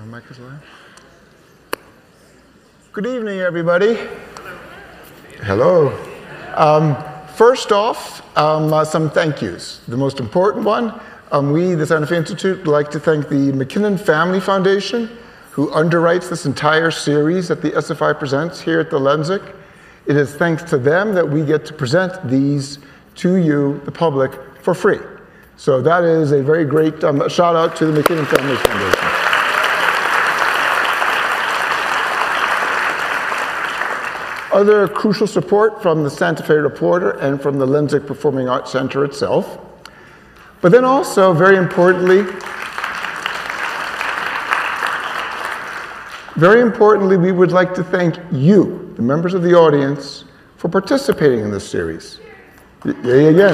mic is live. Good evening, everybody. Hello. First off, some thank yous. The most important one, we, the Santa Fe Institute, would like to thank the McKinnon Family Foundation, who underwrites this entire series that the SFI presents here at the Lensic. It is thanks to them that we get to present these to you, the public, for free. So that is a very great shout out to the McKinnon Family Foundation. Other crucial support from the Santa Fe Reporter and from the Lensic Performing Arts Center itself. But then also, very importantly, we would like to thank you, the members of the audience, for participating in this series. Yay again.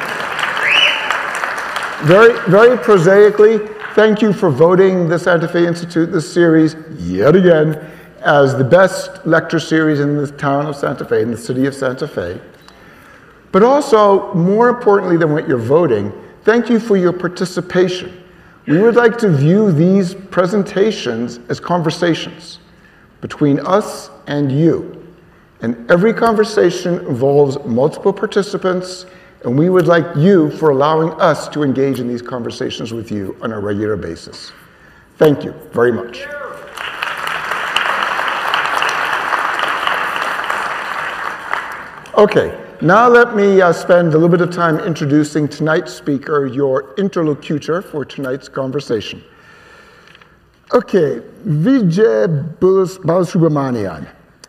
Very prosaically, thank you for voting the Santa Fe Institute this series, yet again, as the best lecture series in the town of Santa Fe, in the city of Santa Fe. But also, more importantly than what you're voting, thank you for your participation. We would like to view these presentations as conversations between us and you. And every conversation involves multiple participants, and we would like you for allowing us to engage in these conversations with you on a regular basis. Thank you very much. Okay, now let me spend a little bit of time introducing tonight's speaker, your interlocutor for tonight's conversation. Okay, Vijay Balasubramanian.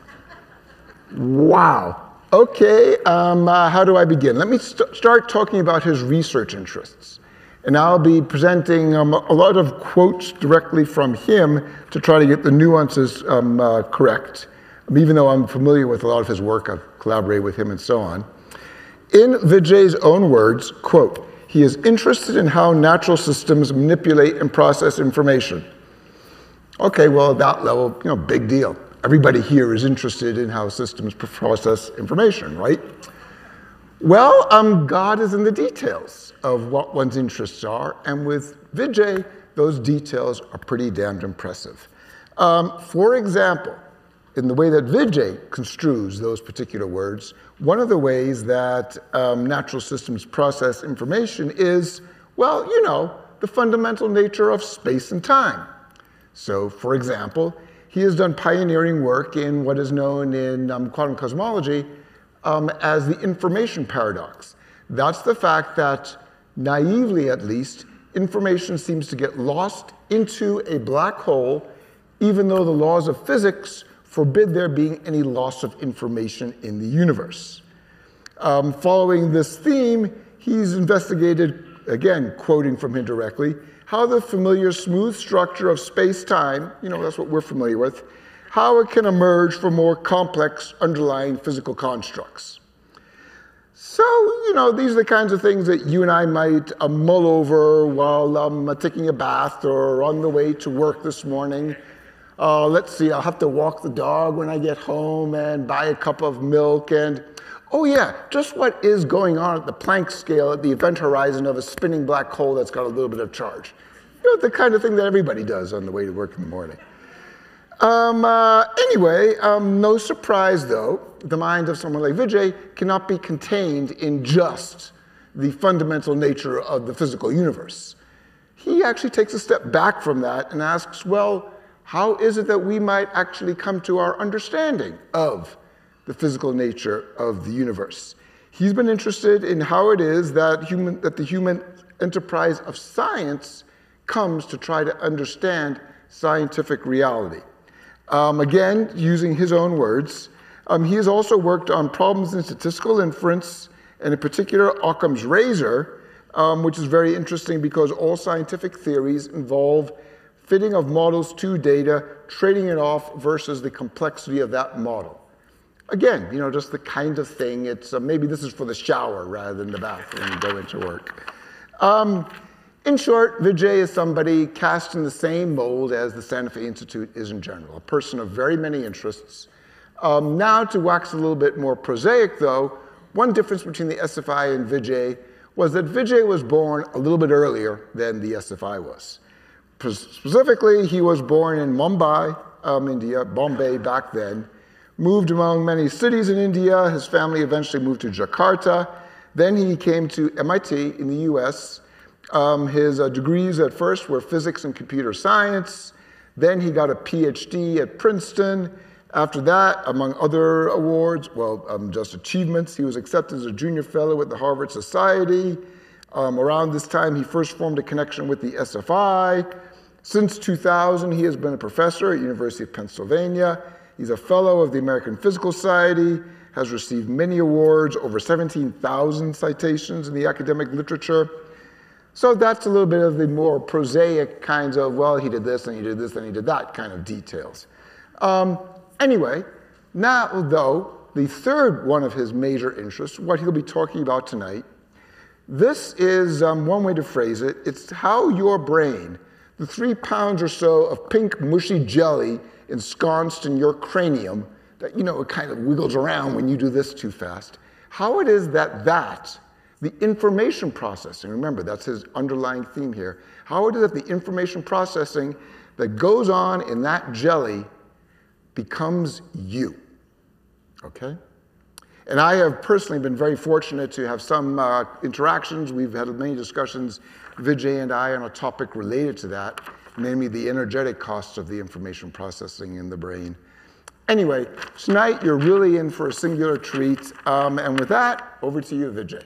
Wow. Okay, how do I begin? Let me start talking about his research interests. And I'll be presenting a lot of quotes directly from him to try to get the nuances correct. Even though I'm familiar with a lot of his work, I've collaborated with him and so on. In Vijay's own words, quote, he is interested in how natural systems manipulate and process information. Okay, well, at that level, big deal. Everybody here is interested in how systems process information, right? Well, God is in the details of what one's interests are, and with Vijay, those details are pretty damned impressive. For example, in the way that Vijay construes those particular words, one of the ways that natural systems process information is, well, the fundamental nature of space and time. So, for example, he has done pioneering work in what is known in quantum cosmology as the information paradox. That's the fact that, naively at least, information seems to get lost into a black hole, even though the laws of physics forbid there being any loss of information in the universe. Following this theme, he's investigated, again, quoting from him directly, how the familiar smooth structure of space-time, that's what we're familiar with, how it can emerge from more complex underlying physical constructs. So, these are the kinds of things that you and I might mull over while taking a bath or on the way to work this morning. Let's see, I'll have to walk the dog when I get home and buy a cup of milk and, oh yeah, just what is going on at the Planck scale at the event horizon of a spinning black hole that's got a little bit of charge. The kind of thing that everybody does on the way to work in the morning. Anyway, no surprise though, the mind of someone like Vijay cannot be contained in just the fundamental nature of the physical universe. He actually takes a step back from that and asks, well, how is it that we might actually come to our understanding of the physical nature of the universe? He's been interested in how it is that the human enterprise of science comes to try to understand scientific reality. Again, using his own words, he has also worked on problems in statistical inference, and in particular Occam's razor, which is very interesting because all scientific theories involve fitting of models to data, trading it off versus the complexity of that model. Again, just the kind of thing, it's maybe this is for the shower rather than the bath when you go into work. In short, Vijay is somebody cast in the same mold as the Santa Fe Institute is in general, a person of very many interests. Now to wax a little bit more prosaic though, one difference between the SFI and Vijay was that Vijay was born a little bit earlier than the SFI was. Specifically, he was born in Mumbai, India, Bombay back then, moved among many cities in India. His family eventually moved to Jakarta. Then he came to MIT in the US. His degrees at first were physics and computer science. Then he got a PhD at Princeton. After that, among other awards, just achievements, he was accepted as a junior fellow at the Harvard Society. Around this time, he first formed a connection with the SFI. Since 2000, he has been a professor at University of Pennsylvania. He's a fellow of the American Physical Society, has received many awards, over 17,000 citations in the academic literature. So that's a little bit of the more prosaic kinds of, well, he did this, and he did this, and he did that kind of details. Anyway, now, though, the third one of his major interests, what he'll be talking about tonight, this is one way to phrase it. It's how your brain, the 3 pounds or so of pink mushy jelly ensconced in your cranium that, it kind of wiggles around when you do this too fast, how it is that the information processing, remember that's his underlying theme here, how it is that the information processing that goes on in that jelly becomes you, okay? And I have personally been very fortunate to have some interactions. We've had many discussions, Vijay and I, on a topic related to that, namely the energetic costs of the information processing in the brain. Anyway, tonight you're really in for a singular treat. And with that, over to you, Vijay.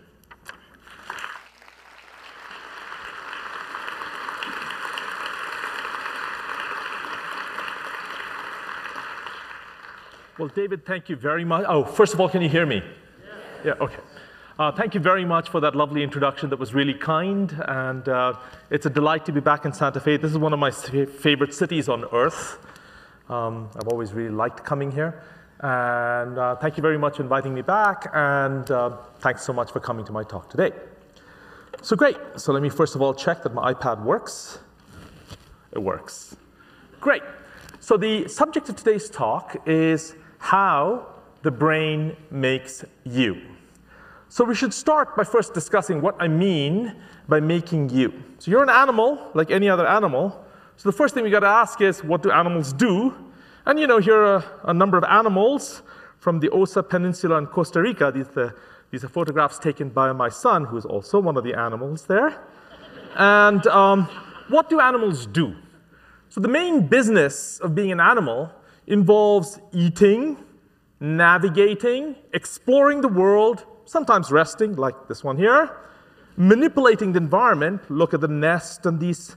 Well, David, thank you very much. Oh, first of all, can you hear me? Yeah, okay. Thank you very much for that lovely introduction. That was really kind, and it's a delight to be back in Santa Fe. This is one of my favorite cities on earth. I've always really liked coming here, and thank you very much for inviting me back, and thanks so much for coming to my talk today. So great. So let me first of all check that my iPad works. It works. Great. So the subject of today's talk is how the brain makes you. So we should start by first discussing what I mean by making you. So you're an animal, like any other animal. So the first thing we got to ask is, what do animals do? And here are a number of animals from the Osa Peninsula in Costa Rica. These are photographs taken by my son, who is also one of the animals there. And what do animals do? So the main business of being an animal involves eating, navigating, exploring the world, sometimes resting, like this one here, manipulating the environment, look at the nest and this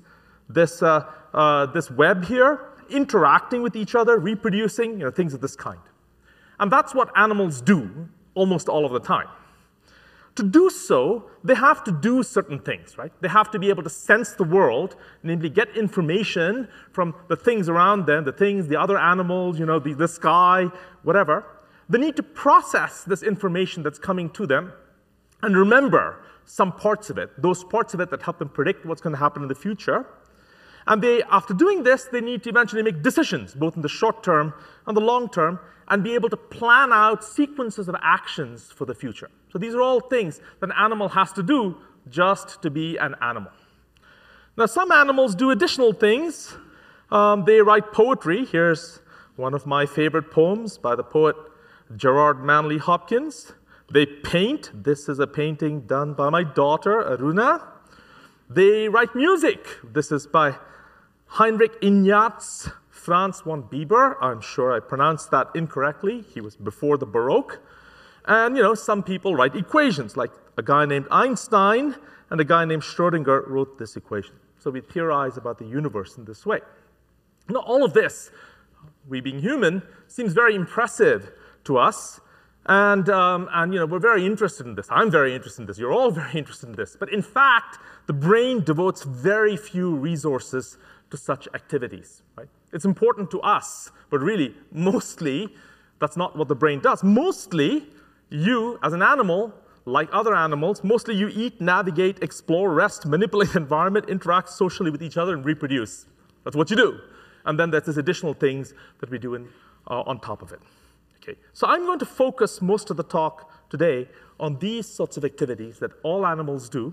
web here, interacting with each other, reproducing, things of this kind. And that's what animals do almost all of the time. To do so, they have to do certain things, right? They have to be able to sense the world, namely get information from the things around them, the other animals, the sky, whatever. They need to process this information that's coming to them and remember some parts of it, those parts of it that help them predict what's going to happen in the future. And after doing this, they need to eventually make decisions, both in the short term and the long term, and be able to plan out sequences of actions for the future. So these are all things that an animal has to do just to be an animal. Now, some animals do additional things. They write poetry. Here's one of my favorite poems by the poet Gerard Manley Hopkins. They paint. This is a painting done by my daughter, Aruna. They write music. This is by Heinrich Ignaz Franz von Bieber. I'm sure I pronounced that incorrectly. He was before the Baroque. And, some people write equations, like a guy named Einstein and a guy named Schrödinger wrote this equation. So we theorize about the universe in this way. Now, all of this, we being human, seems very impressive to us. And we're very interested in this. I'm very interested in this. You're all very interested in this. But in fact, the brain devotes very few resources to such activities, right? It's important to us, but really, mostly, that's not what the brain does. Mostly, you, as an animal, like other animals, mostly you eat, navigate, explore, rest, manipulate the environment, interact socially with each other, and reproduce. That's what you do. And then there's these additional things that we do on top of it. Okay. So I'm going to focus most of the talk today on these sorts of activities that all animals do,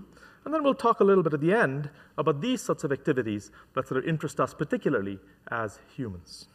And then we'll talk a little bit at the end about these sorts of activities that sort of interest us particularly as humans.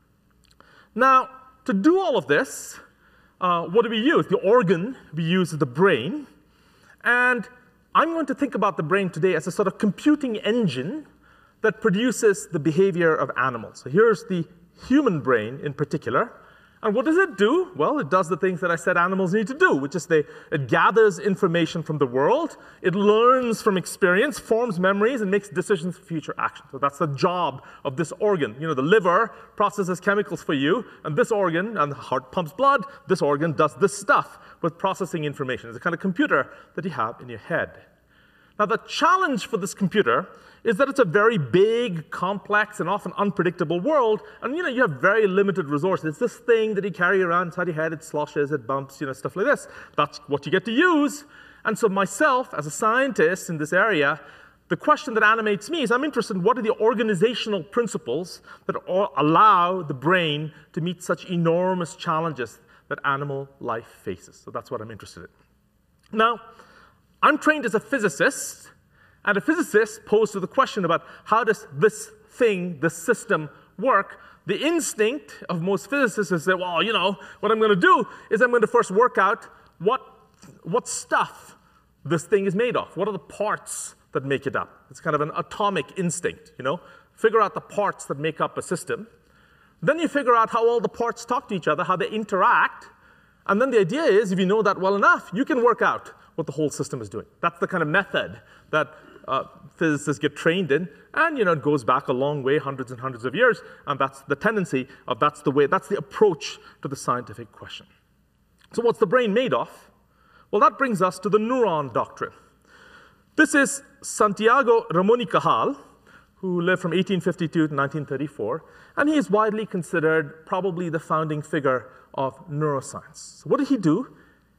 Now, to do all of this, what do we use? The organ we use is the brain. And I'm going to think about the brain today as a sort of computing engine that produces the behavior of animals. So here's the human brain in particular. And what does it do? Well, it does the things that I said animals need to do, which is it gathers information from the world, it learns from experience, forms memories, and makes decisions for future action. So that's the job of this organ. You know, the liver processes chemicals for you, and this organ, and the heart pumps blood, this organ does this stuff with processing information. It's a kind of computer that you have in your head. Now, the challenge for this computer is that it's a very big, complex, and often unpredictable world, and you have very limited resources. It's this thing that you carry around inside your head, it sloshes, it bumps, stuff like this. That's what you get to use. And so myself, as a scientist in this area, the question that animates me is I'm interested in what are the organizational principles that allow the brain to meet such enormous challenges that animal life faces. So that's what I'm interested in. Now, I'm trained as a physicist, and a physicist posed the question about how does this thing, this system, work. The instinct of most physicists is that, well, what I'm going to do is I'm going to first work out what stuff this thing is made of. What are the parts that make it up? It's kind of an atomic instinct, Figure out the parts that make up a system. Then you figure out how all the parts talk to each other, how they interact. And then the idea is, if you know that well enough, you can work out what the whole system is doing. That's the kind of method that physicists get trained in, and it goes back a long way, hundreds and hundreds of years, and that's the tendency of that's the approach to the scientific question. So what's the brain made of? Well, that brings us to the neuron doctrine. This is Santiago Ramon y Cajal, who lived from 1852 to 1934, and he is widely considered probably the founding figure of neuroscience. So what did he do?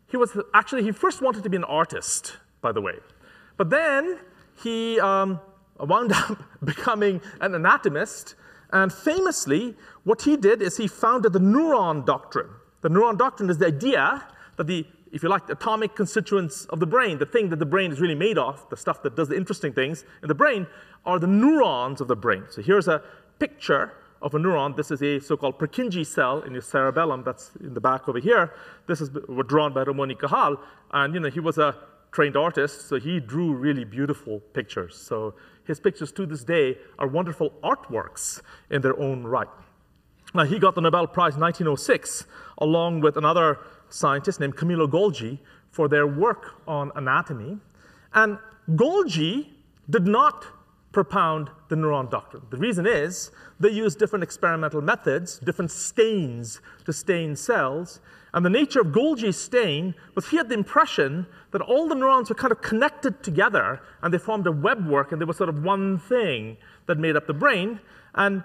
He first wanted to be an artist, by the way. But then he wound up becoming an anatomist. And famously, what he did is he founded the neuron doctrine. The neuron doctrine is the idea that if you like, the atomic constituents of the brain, the thing that the brain is really made of, the stuff that does the interesting things in the brain, are the neurons of the brain. So here's a picture of a neuron. This is a so-called Purkinje cell in your cerebellum that's in the back over here. This was drawn by Ramon y Cajal, and he was a trained artist, so he drew really beautiful pictures. So his pictures to this day are wonderful artworks in their own right. Now, he got the Nobel Prize in 1906, along with another scientist named Camillo Golgi, for their work on anatomy. And Golgi did not propound the neuron doctrine. The reason is they used different experimental methods, different stains to stain cells. And the nature of Golgi's stain was he had the impression that all the neurons were kind of connected together, and they formed a webwork, and they were sort of one thing that made up the brain. And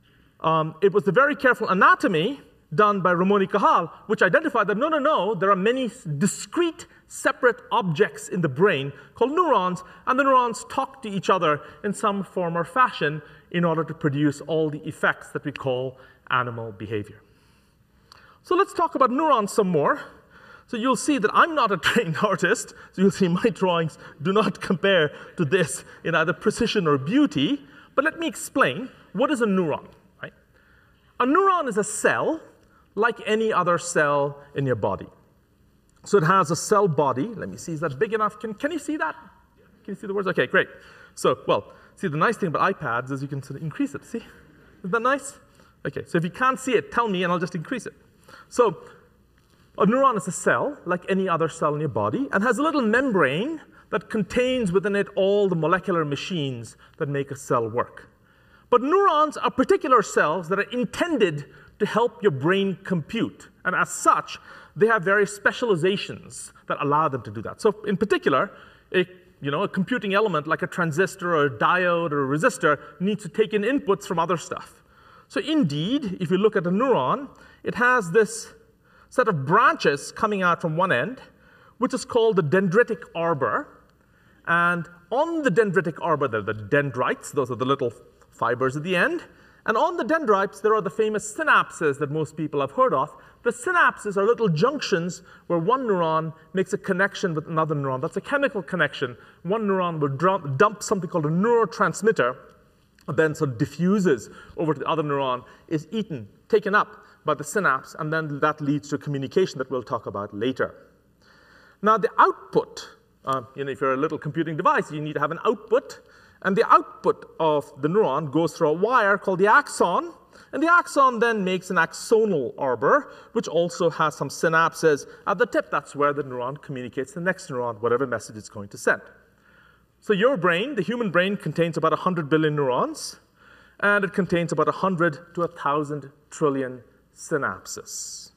it was the very careful anatomy done by Ramon y Cajal, which identified that no, there are many discrete, separate objects in the brain called neurons, and the neurons talk to each other in some form or fashion in order to produce all the effects that we call animal behavior. So let's talk about neurons some more. So you'll see that I'm not a trained artist, so you'll see my drawings do not compare to this in either precision or beauty, but let me explain what is a neuron. Right? A neuron is a cell like any other cell in your body. So it has a cell body. Let me see, is that big enough? Can you see that? Can you see the words? Okay, great. So, see, the nice thing about iPads is you can sort of increase it. See? Isn't that nice? Okay, so if you can't see it, tell me and I'll just increase it. So a neuron is a cell, like any other cell in your body, and has a little membrane that contains within it all the molecular machines that make a cell work. But neurons are particular cells that are intended to help your brain compute. And as such, they have various specializations that allow them to do that. So in particular, a computing element like a transistor or a diode or a resistor needs to take in inputs from other stuff. So indeed, if you look at a neuron, it has this set of branches coming out from one end, which is called the dendritic arbor. And on the dendritic arbor, there are the dendrites. Those are the little fibers at the end. And on the dendrites, there are the famous synapses that most people have heard of. The synapses are little junctions where one neuron makes a connection with another neuron. That's a chemical connection. One neuron will dump something called a neurotransmitter, and then sort of diffuses over to the other neuron, is taken up by the synapse, and then that leads to communication that we'll talk about later. Now, the output, if you're a little computing device, you need to have an output. And the output of the neuron goes through a wire called the axon. And the axon then makes an axonal arbor, which also has some synapses at the tip. That's where the neuron communicates to the next neuron, whatever message it's going to send. So your brain, the human brain, contains about 100 billion neurons. And it contains about 100 to 1,000 trillion synapses.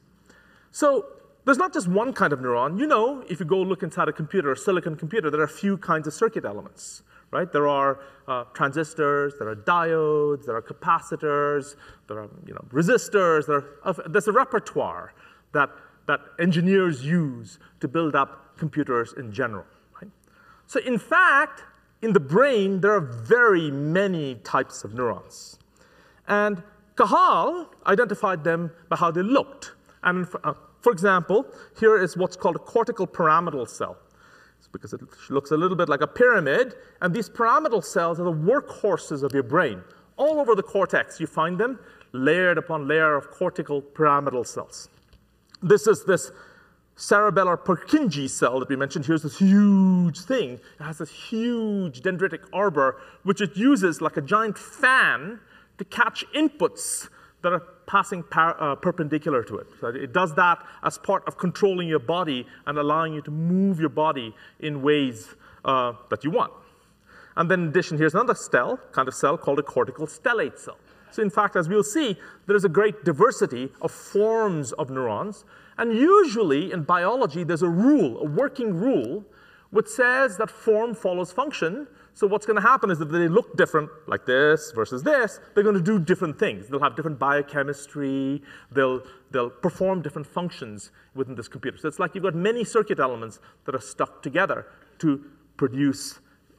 So there's not just one kind of neuron. You know, if you go look inside a computer, a silicon computer, there are a few kinds of circuit elements. Right? There are transistors, there are diodes, there are capacitors, there are resistors, there's a repertoire that engineers use to build up computers in general. Right? So in fact, in the brain, there are very many types of neurons. And Cajal identified them by how they looked. And for example, here is what's called a cortical pyramidal cell. Because it looks a little bit like a pyramid, and these pyramidal cells are the workhorses of your brain. All over the cortex, you find them layered upon layer of cortical pyramidal cells. This is this cerebellar Purkinje cell that we mentioned. Here's this huge thing. It has this huge dendritic arbor, which it uses like a giant fan to catch inputs that are passing perpendicular to it. So it does that as part of controlling your body and allowing you to move your body in ways that you want. And then in addition, here's another kind of cell called a cortical stellate cell. So in fact, as we'll see, there's a great diversity of forms of neurons. And usually in biology, there's a rule, a working rule, which says that form follows function. So what's going to happen is that they look different, like this versus this, they're going to do different things. They'll have different biochemistry. They'll perform different functions within this computer. So it's like you've got many circuit elements that are stuck together to produce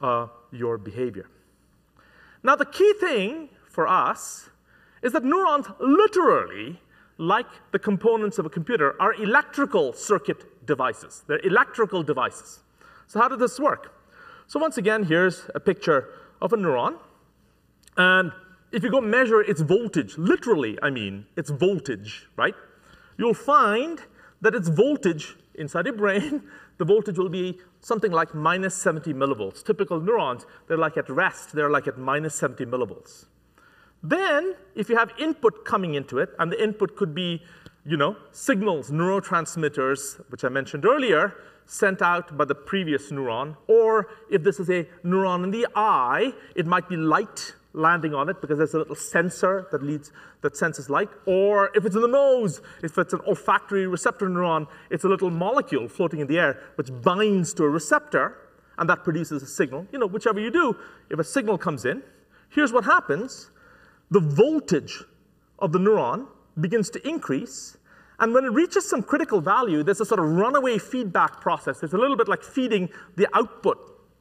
your behavior. Now, the key thing for us is that neurons literally, like the components of a computer, are electrical circuit devices. They're electrical devices. So how does this work? So once again, here's a picture of a neuron. And if you go measure its voltage, literally, I mean, its voltage, right? You'll find that its voltage inside your brain, the voltage will be something like minus 70 millivolts. Typical neurons, they're like at rest, they're like at minus 70 millivolts. Then, if you have input coming into it, and the input could be, signals, neurotransmitters, which I mentioned earlier, sent out by the previous neuron, or if this is a neuron in the eye, it might be light landing on it because there's a little sensor that senses light, or if it's in the nose, if it's an olfactory receptor neuron, it's a little molecule floating in the air which binds to a receptor, and that produces a signal. Whichever you do, if a signal comes in, here's what happens. The voltage of the neuron begins to increase. And when it reaches some critical value, there's a sort of runaway feedback process. It's a little bit like feeding the output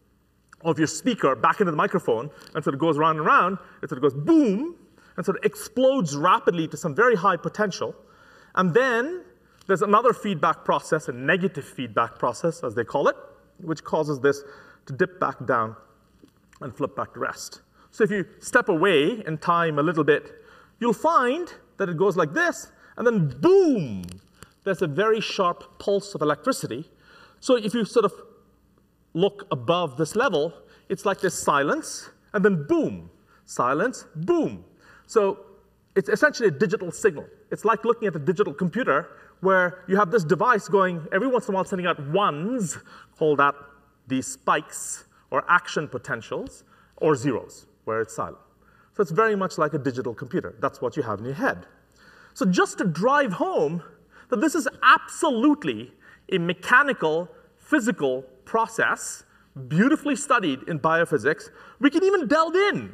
of your speaker back into the microphone, and so it goes round and round, and so it goes boom, and so it explodes rapidly to some very high potential. And then there's another feedback process, a negative feedback process, as they call it, which causes this to dip back down and flip back to rest. So if you step away in time a little bit, you'll find that it goes like this, and then boom, there's a very sharp pulse of electricity. So if you sort of look above this level, it's like this silence, and then boom, silence, boom. So it's essentially a digital signal. It's like looking at a digital computer where you have this device going every once in a while sending out ones, call that these spikes or action potentials, or zeros, where it's silent. So it's very much like a digital computer. That's what you have in your head. So just to drive home that this is absolutely a mechanical, physical process, beautifully studied in biophysics, we can even delve in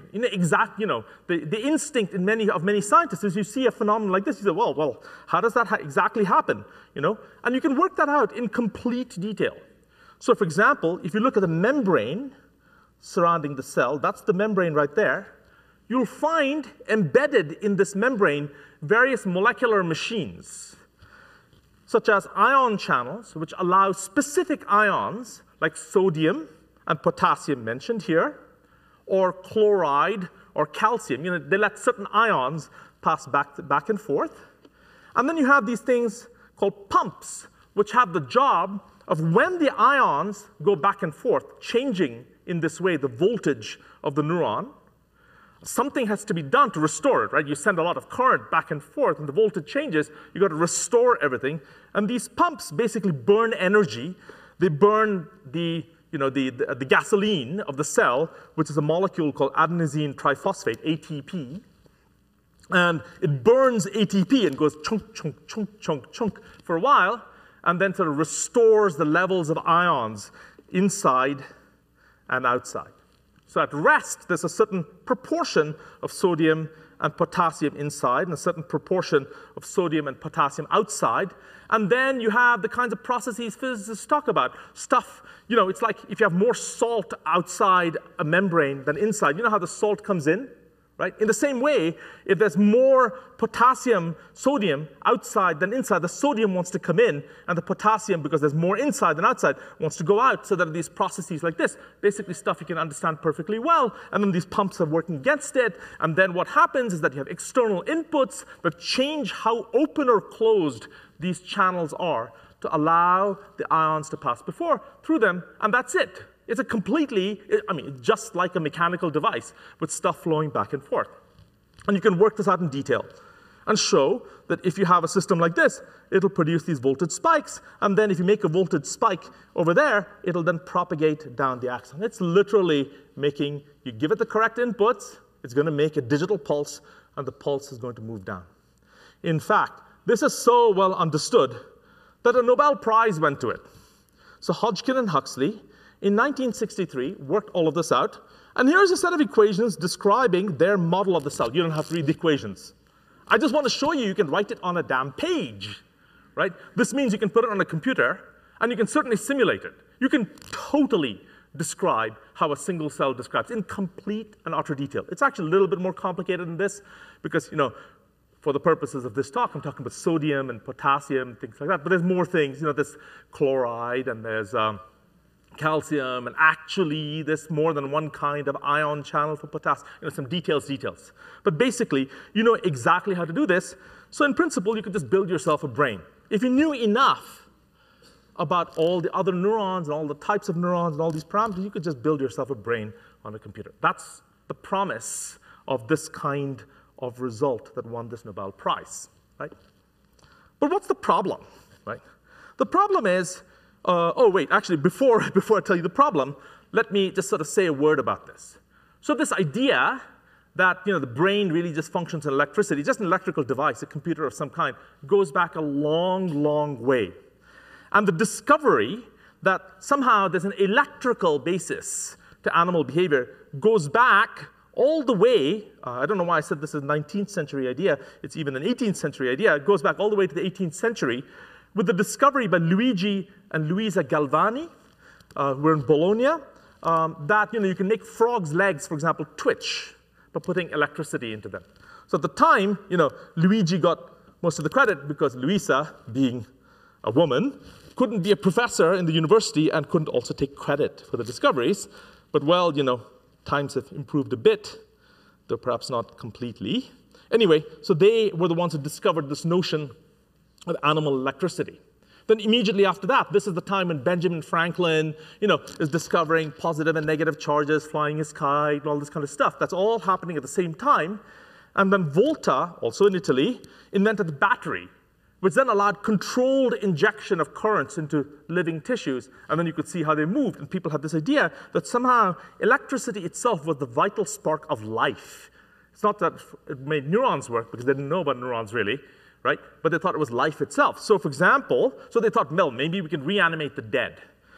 the instinct in many scientists is you see a phenomenon like this, you say, well, how does that exactly happen? And you can work that out in complete detail. So for example, if you look at the membrane surrounding the cell, that's the membrane right there, you'll find embedded in this membrane various molecular machines, such as ion channels, which allow specific ions, like sodium and potassium mentioned here, or chloride or calcium. They let certain ions pass back and forth. And then you have these things called pumps, which have the job of when the ions go back and forth, changing in this way the voltage of the neuron, something has to be done to restore it, right? You send a lot of current back and forth, and the voltage changes. You've got to restore everything. And these pumps basically burn energy. They burn the gasoline of the cell, which is a molecule called adenosine triphosphate, ATP. And it burns ATP and goes chunk, chunk, chunk, chunk, chunk for a while, and then sort of restores the levels of ions inside and outside. So at rest, there's a certain proportion of sodium and potassium inside and a certain proportion of sodium and potassium outside. And then you have the kinds of processes physicists talk about. Stuff, it's like if you have more salt outside a membrane than inside. You know how the salt comes in? Right? In the same way, if there's more potassium, sodium outside than inside, the sodium wants to come in, and the potassium, because there's more inside than outside, wants to go out, so that these processes like this, basically stuff you can understand perfectly well, and then these pumps are working against it, and then what happens is that you have external inputs that change how open or closed these channels are to allow the ions to pass through them, and that's it. It's a completely, just like a mechanical device with stuff flowing back and forth. And you can work this out in detail and show that if you have a system like this, it'll produce these voltage spikes. And then if you make a voltage spike over there, it'll then propagate down the axon. It's literally making, you give it the correct inputs, it's going to make a digital pulse, and the pulse is going to move down. In fact, this is so well understood that a Nobel Prize went to it. So Hodgkin and Huxley, in 1963, worked all of this out. And here's a set of equations describing their model of the cell. You don't have to read the equations. I just want to show you can write it on a damn page, right? This means you can put it on a computer, and you can certainly simulate it. You can totally describe how a single cell describes in complete and utter detail. It's actually a little bit more complicated than this because, for the purposes of this talk, I'm talking about sodium and potassium, things like that. But there's more things. There's chloride, and there's calcium, and actually there's more than one kind of ion channel for potassium, some details. But basically, you know exactly how to do this. So in principle, you could just build yourself a brain. If you knew enough about all the other neurons and all the types of neurons and all these parameters, you could just build yourself a brain on a computer. That's the promise of this kind of result that won this Nobel Prize, right? But what's the problem, right? The problem is, actually, before I tell you the problem, let me just sort of say a word about this. So this idea that the brain really just functions in electricity, just an electrical device, a computer of some kind, goes back a long, long way. And the discovery that somehow there's an electrical basis to animal behavior goes back all the way, I don't know why I said this is a 19th century idea, it's even an 18th century idea, it goes back all the way to the 18th century with the discovery by Luigi and Luisa Galvani, who were in Bologna, that you can make frogs' legs, for example, twitch by putting electricity into them. So at the time, Luigi got most of the credit because Luisa, being a woman, couldn't be a professor in the university and couldn't also take credit for the discoveries. But well, times have improved a bit, though perhaps not completely. Anyway, so they were the ones who discovered this notion of animal electricity. Then immediately after that, this is the time when Benjamin Franklin, is discovering positive and negative charges, flying his kite, and all this kind of stuff. That's all happening at the same time. And then Volta, also in Italy, invented the battery, which then allowed controlled injection of currents into living tissues. And then you could see how they moved. And people had this idea that somehow electricity itself was the vital spark of life. It's not that it made neurons work, because they didn't know about neurons really, right? But they thought it was life itself. So for example, they thought, well, maybe we can reanimate the dead.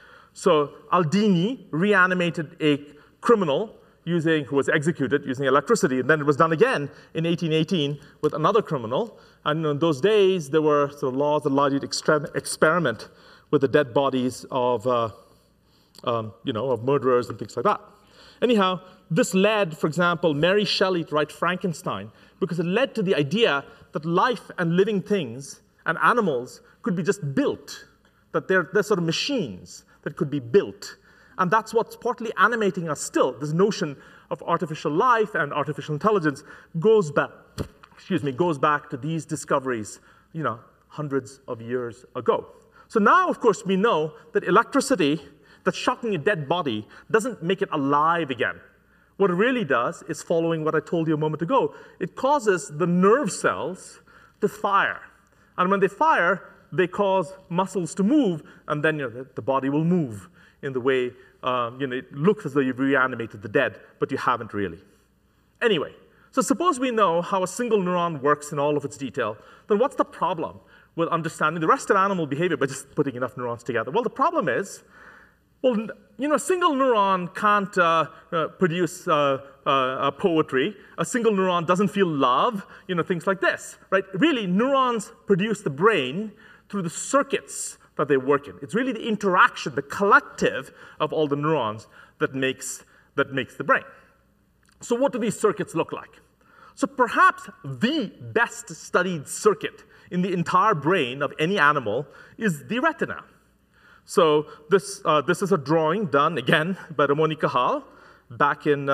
So Aldini reanimated a criminal who was executed using electricity. And then it was done again in 1818 with another criminal. And in those days, there were laws that allowed you to experiment with the dead bodies of murderers and things like that. Anyhow, this led, for example, Mary Shelley to write Frankenstein because it led to the idea that life and living things and animals could be just built, that they're sort of machines that could be built. And that's what's partly animating us still. This notion of artificial life and artificial intelligence goes back to these discoveries, hundreds of years ago. So now, of course, we know that electricity that's shocking a dead body doesn't make it alive again. What it really does is following what I told you a moment ago. It causes the nerve cells to fire. And when they fire, they cause muscles to move, and then the body will move in the way, it looks as though you've reanimated the dead, but you haven't really. Anyway, so suppose we know how a single neuron works in all of its detail, then what's the problem with understanding the rest of animal behavior by just putting enough neurons together? Well, the problem is, a single neuron can't produce poetry. A single neuron doesn't feel love, things like this, right? Really, neurons produce the brain through the circuits that they work in. It's really the interaction, the collective of all the neurons that makes the brain. So what do these circuits look like? So perhaps the best studied circuit in the entire brain of any animal is the retina. So this is a drawing done, again, by Ramon y Cajal back in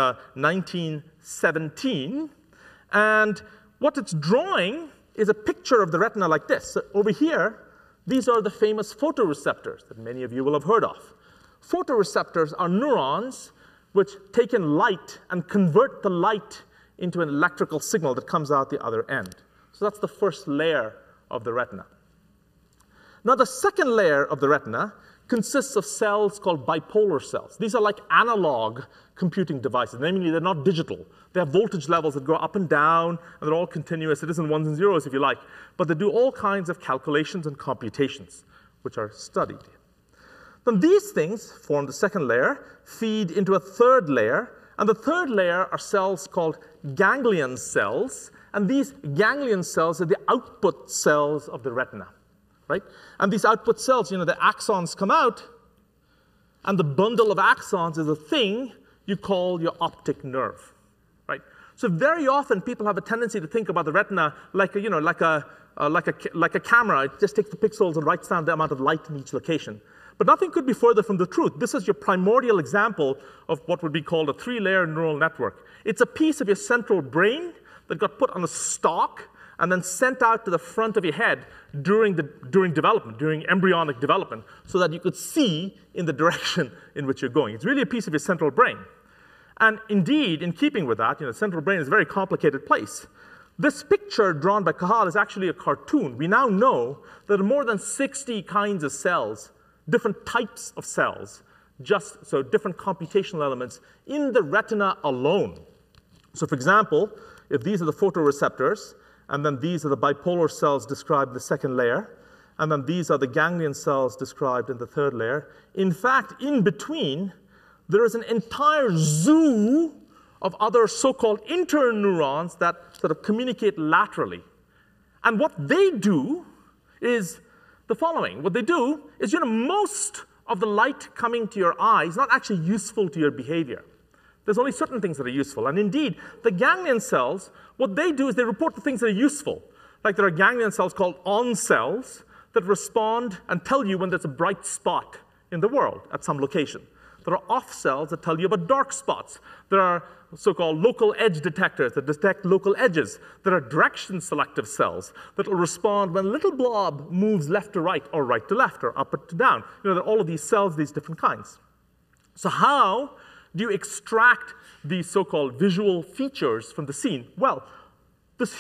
1917. And what it's drawing is a picture of the retina like this. So over here, these are the famous photoreceptors that many of you will have heard of. Photoreceptors are neurons which take in light and convert the light into an electrical signal that comes out the other end. So that's the first layer of the retina. Now, the second layer of the retina consists of cells called bipolar cells. These are like analog computing devices. Namely, they're not digital. They have voltage levels that go up and down, and they're all continuous. It isn't ones and zeros, if you like. But they do all kinds of calculations and computations, which are studied. Then these things form the second layer, feed into a third layer, and the third layer are cells called ganglion cells, and these ganglion cells are the output cells of the retina. Right? And these output cells, the axons come out, and the bundle of axons is a thing you call your optic nerve. Right? So very often people have a tendency to think about the retina like a camera. It just takes the pixels and writes down the amount of light in each location. But nothing could be further from the truth. This is your primordial example of what would be called a three-layer neural network. It's a piece of your central brain that got put on a stalk and then sent out to the front of your head during development, during embryonic development, so that you could see in the direction in which you're going. It's really a piece of your central brain. And indeed, in keeping with that, the central brain is a very complicated place. This picture drawn by Cajal is actually a cartoon. We now know that there are more than 60 kinds of cells, different types of cells, different computational elements in the retina alone. So for example, if these are the photoreceptors, and then these are the bipolar cells described in the second layer, and then these are the ganglion cells described in the third layer. In fact, in between, there is an entire zoo of other so-called interneurons that sort of communicate laterally. And what they do is the following. What they do is, most of the light coming to your eye is not actually useful to your behavior. There's only certain things that are useful. And indeed, the ganglion cells, what they do is they report the things that are useful. Like there are ganglion cells called on cells that respond and tell you when there's a bright spot in the world at some location. There are off cells that tell you about dark spots. There are so-called local edge detectors that detect local edges. There are direction selective cells that will respond when a little blob moves left to right or right to left or up or to down. There are all of these cells, these different kinds. So how do you extract these so-called visual features from the scene? Well, this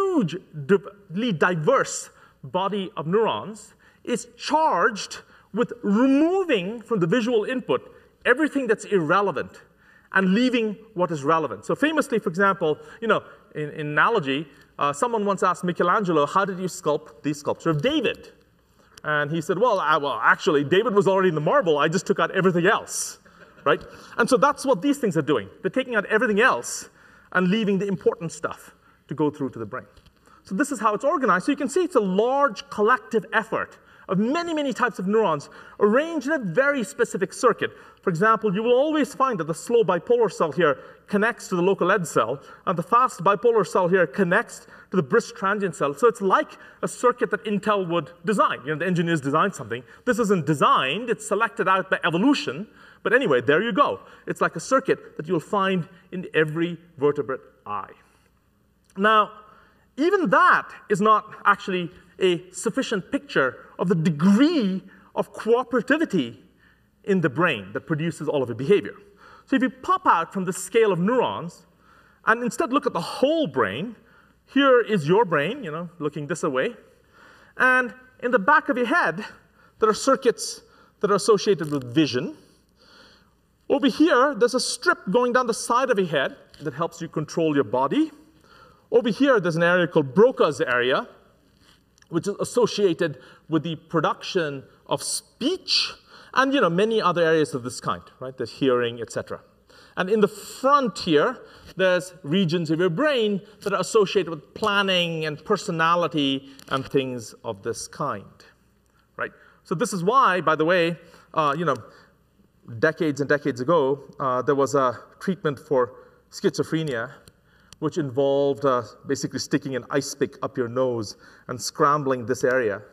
hugely diverse body of neurons is charged with removing from the visual input everything that's irrelevant and leaving what is relevant. So famously, for example, in analogy, someone once asked Michelangelo, how did you sculpt the sculpture of David? And he said, well, actually, David was already in the marble. I just took out everything else. Right? And so that's what these things are doing. They're taking out everything else and leaving the important stuff to go through to the brain. So this is how it's organized. So you can see it's a large collective effort of many, many types of neurons arranged in a very specific circuit. For example, you will always find that the slow bipolar cell here connects to the local ED cell, and the fast bipolar cell here connects to the brisk transient cell. So it's like a circuit that Intel would design. The engineers designed something. This isn't designed, it's selected out by evolution. But anyway, there you go. It's like a circuit that you'll find in every vertebrate eye. Now, even that is not actually a sufficient picture of the degree of cooperativity in the brain that produces all of the behavior. So if you pop out from the scale of neurons and instead look at the whole brain, here is your brain, looking this way. And in the back of your head, there are circuits that are associated with vision. Over here, there's a strip going down the side of your head that helps you control your body. Over here, there's an area called Broca's area, which is associated with the production of speech and many other areas of this kind, right? There's hearing, etc. And in the front here, there's regions of your brain that are associated with planning and personality and things of this kind, right? So this is why, by the way, decades and decades ago, there was a treatment for schizophrenia which involved basically sticking an ice pick up your nose and scrambling this area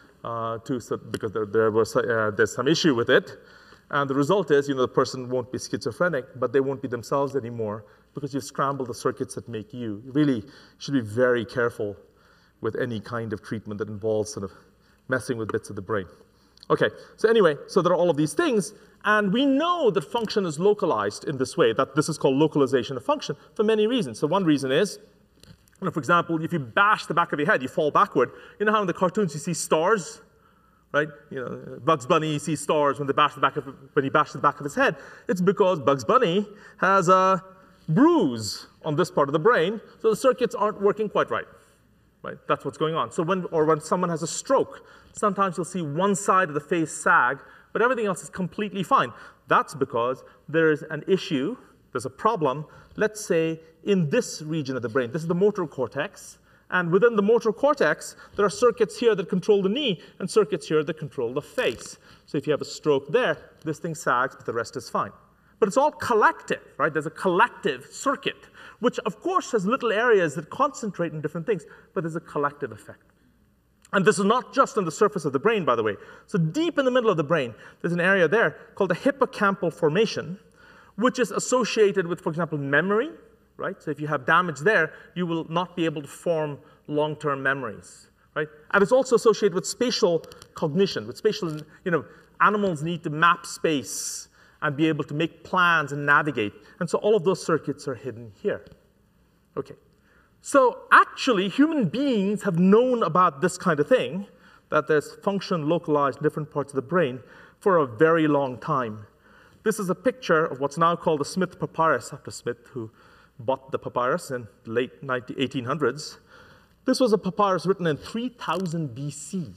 because there's some issue with it. And the result is, the person won't be schizophrenic, but they won't be themselves anymore because you've scrambled the circuits that make you. You really should be very careful with any kind of treatment that involves sort of messing with bits of the brain. Okay, so anyway, so there are all of these things, and we know that function is localized in this way, that this is called localization of function for many reasons. So one reason is, for example, if you bash the back of your head, you fall backward. You know how in the cartoons you see stars, right? Bugs Bunny sees stars when he bashes the back of his head. It's because Bugs Bunny has a bruise on this part of the brain, so the circuits aren't working quite right. Right? That's what's going on. So when someone has a stroke, sometimes you'll see one side of the face sag, but everything else is completely fine. That's because there's an issue, there's a problem, let's say, in this region of the brain. This is the motor cortex. And within the motor cortex, there are circuits here that control the knee and circuits here that control the face. So if you have a stroke there, this thing sags, but the rest is fine. But it's all collective, right? There's a collective circuit, which of course has little areas that concentrate in different things, but there's a collective effect. And this is not just on the surface of the brain, by the way. So deep in the middle of the brain, there's an area there called the hippocampal formation, which is associated with, for example, memory, right? So if you have damage there, you will not be able to form long-term memories, right? And it's also associated with spatial cognition, with spatial, animals need to map space and be able to make plans and navigate. And so all of those circuits are hidden here. Okay. So actually, human beings have known about this kind of thing, that there's function localized in different parts of the brain, for a very long time. This is a picture of what's now called the Smith papyrus, after Smith, who bought the papyrus in the late 1800s. This was a papyrus written in 3000 BC.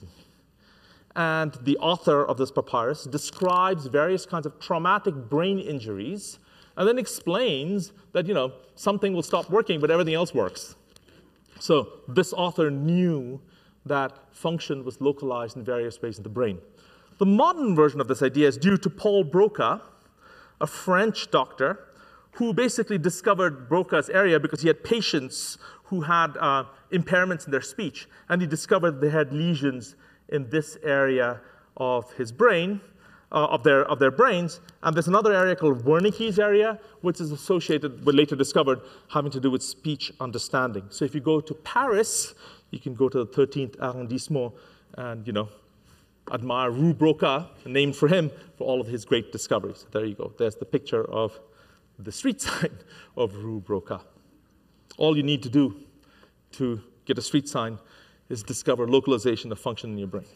And the author of this papyrus describes various kinds of traumatic brain injuries and then explains that, something will stop working, but everything else works. So this author knew that function was localized in various ways in the brain. The modern version of this idea is due to Paul Broca, a French doctor who basically discovered Broca's area because he had patients who had impairments in their speech, and he discovered they had lesions in this area of his brain, of their brains. And there's another area called Wernicke's area, which is associated, but later discovered, having to do with speech understanding. So if you go to Paris, you can go to the 13th arrondissement and, admire Rue Broca, named for him, for all of his great discoveries. There you go. There's the picture of the street sign of Rue Broca. All you need to do to get a street sign is discover localization of function in your brain.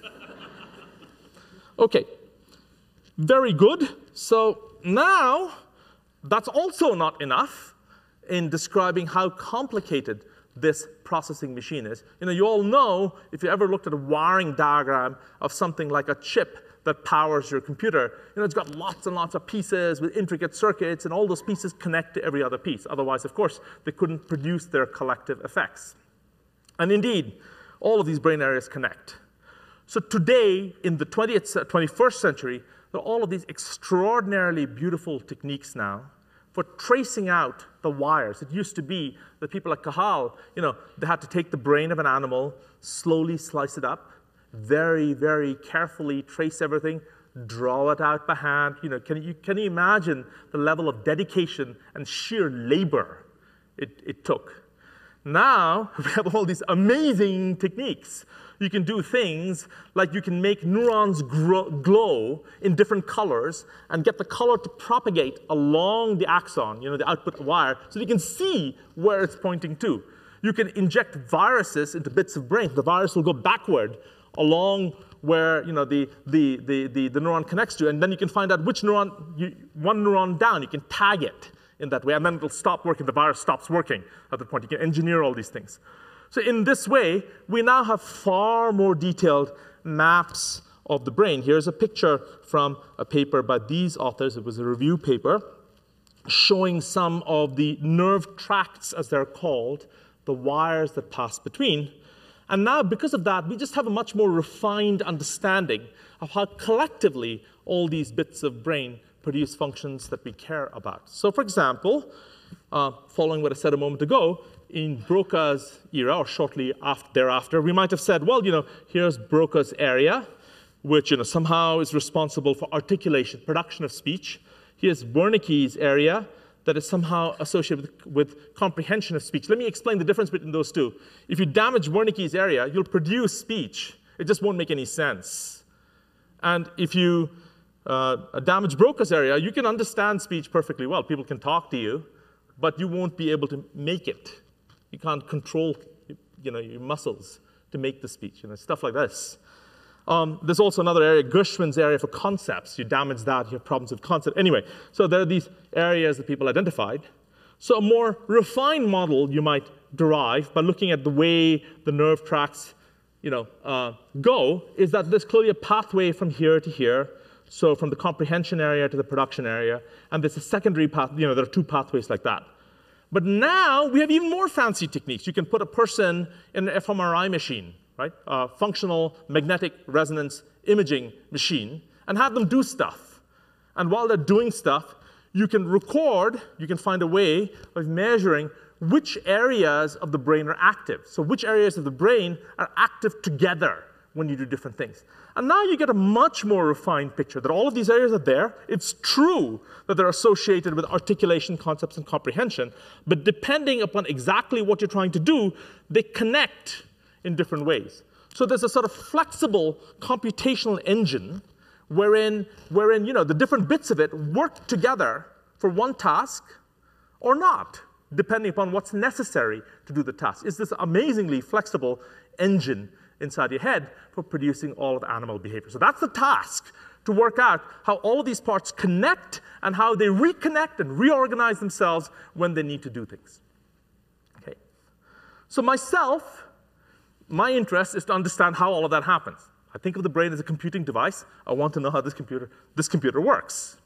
Okay, very good. So now, that's also not enough in describing how complicated this processing machine is. You all know, if you ever looked at a wiring diagram of something like a chip that powers your computer, it's got lots and lots of pieces with intricate circuits, and all those pieces connect to every other piece. Otherwise, of course, they couldn't produce their collective effects. And indeed, all of these brain areas connect. So today, in the 21st century, there are all of these extraordinarily beautiful techniques now for tracing out the wires. It used to be that people like Cahal, they had to take the brain of an animal, slowly slice it up, very, very carefully trace everything, draw it out by hand. Can you imagine the level of dedication and sheer labor it took? Now, we have all these amazing techniques. You can do things like you can make neurons glow in different colors and get the color to propagate along the axon, the output wire, so you can see where it's pointing to. You can inject viruses into bits of brain. The virus will go backward along where the neuron connects to, and then you can find out which neuron, one neuron down, you can tag it in that way, and then it'll stop working. The virus stops working at that point. You can engineer all these things. So in this way, we now have far more detailed maps of the brain. Here's a picture from a paper by these authors. It was a review paper showing some of the nerve tracts, as they're called, the wires that pass between. And now, because of that, we just have a much more refined understanding of how collectively all these bits of brain produce functions that we care about. So for example, following what I said a moment ago, in Broca's era, or shortly thereafter, we might have said, well, here's Broca's area, which somehow is responsible for articulation, production of speech. Here's Wernicke's area that is somehow associated with comprehension of speech. Let me explain the difference between those two. If you damage Wernicke's area, you'll produce speech. It just won't make any sense. And if you damage Broca's area, you can understand speech perfectly well. People can talk to you, but you won't be able to make it. You can't control your muscles to make the speech, stuff like this. There's also another area, Gershwin's area for concepts. You damage that, you have problems with concept. Anyway, so there are these areas that people identified. So a more refined model you might derive by looking at the way the nerve tracts go is that there's clearly a pathway from here to here. So from the comprehension area to the production area. And there's a secondary path. There are two pathways like that. But now we have even more fancy techniques. You can put a person in an fMRI machine, right? A functional magnetic resonance imaging machine, and have them do stuff. And while they're doing stuff, you can record, you can find a way of measuring which areas of the brain are active. So which areas of the brain are active together when you do different things. And now you get a much more refined picture that all of these areas are there. It's true that they're associated with articulation, concepts, and comprehension, but depending upon exactly what you're trying to do, they connect in different ways. So there's a sort of flexible computational engine wherein the different bits of it work together for one task or not, depending upon what's necessary to do the task. It's this amazingly flexible engine inside your head for producing all of animal behavior. So that's the task, to work out how all of these parts connect and how they reconnect and reorganize themselves when they need to do things. Okay. So my interest is to understand how all of that happens. I think of the brain as a computing device. I want to know how this computer works.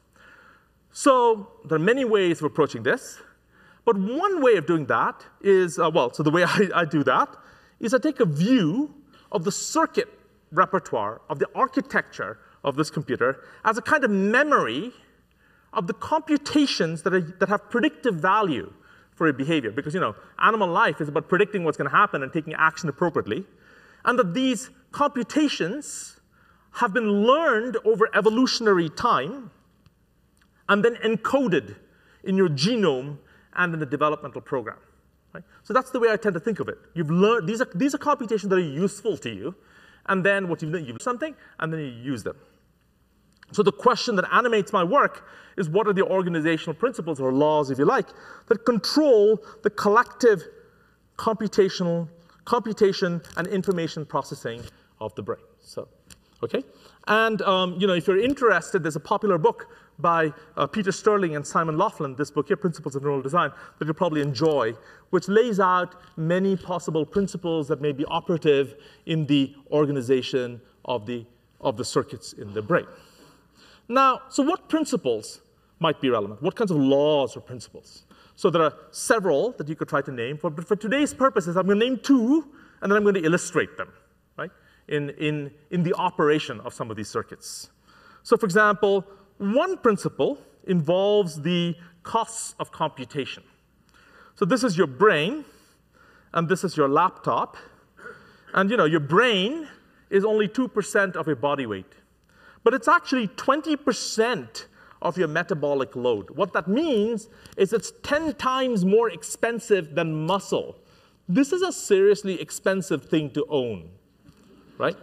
So there are many ways of approaching this. But one way of doing that is, so the way I do that is I take a view of the circuit repertoire, of the architecture of this computer as a kind of memory of the computations that have predictive value for a behavior. Because, animal life is about predicting what's going to happen and taking action appropriately. And that these computations have been learned over evolutionary time and then encoded in your genome and in the developmental program. Right? So that's the way I tend to think of it. You've learned, these are computations that are useful to you, and then what you've done, you've something, and then you use them. So the question that animates my work is, what are the organizational principles, or laws, if you like, that control the collective computation and information processing of the brain? So, okay? And if you're interested, there's a popular book by Peter Sterling and Simon Laughlin, this book here, Principles of Neural Design, that you'll probably enjoy, which lays out many possible principles that may be operative in the organization of the circuits in the brain. Now, so what principles might be relevant? What kinds of laws or principles? So there are several that you could try to name, but for today's purposes, I'm going to name two, and then I'm going to illustrate them. Right? in the operation of some of these circuits. So for example, one principle involves the costs of computation. So this is your brain, and this is your laptop. And your brain is only 2% of your body weight. But it's actually 20% of your metabolic load. What that means is it's 10 times more expensive than muscle. This is a seriously expensive thing to own, right?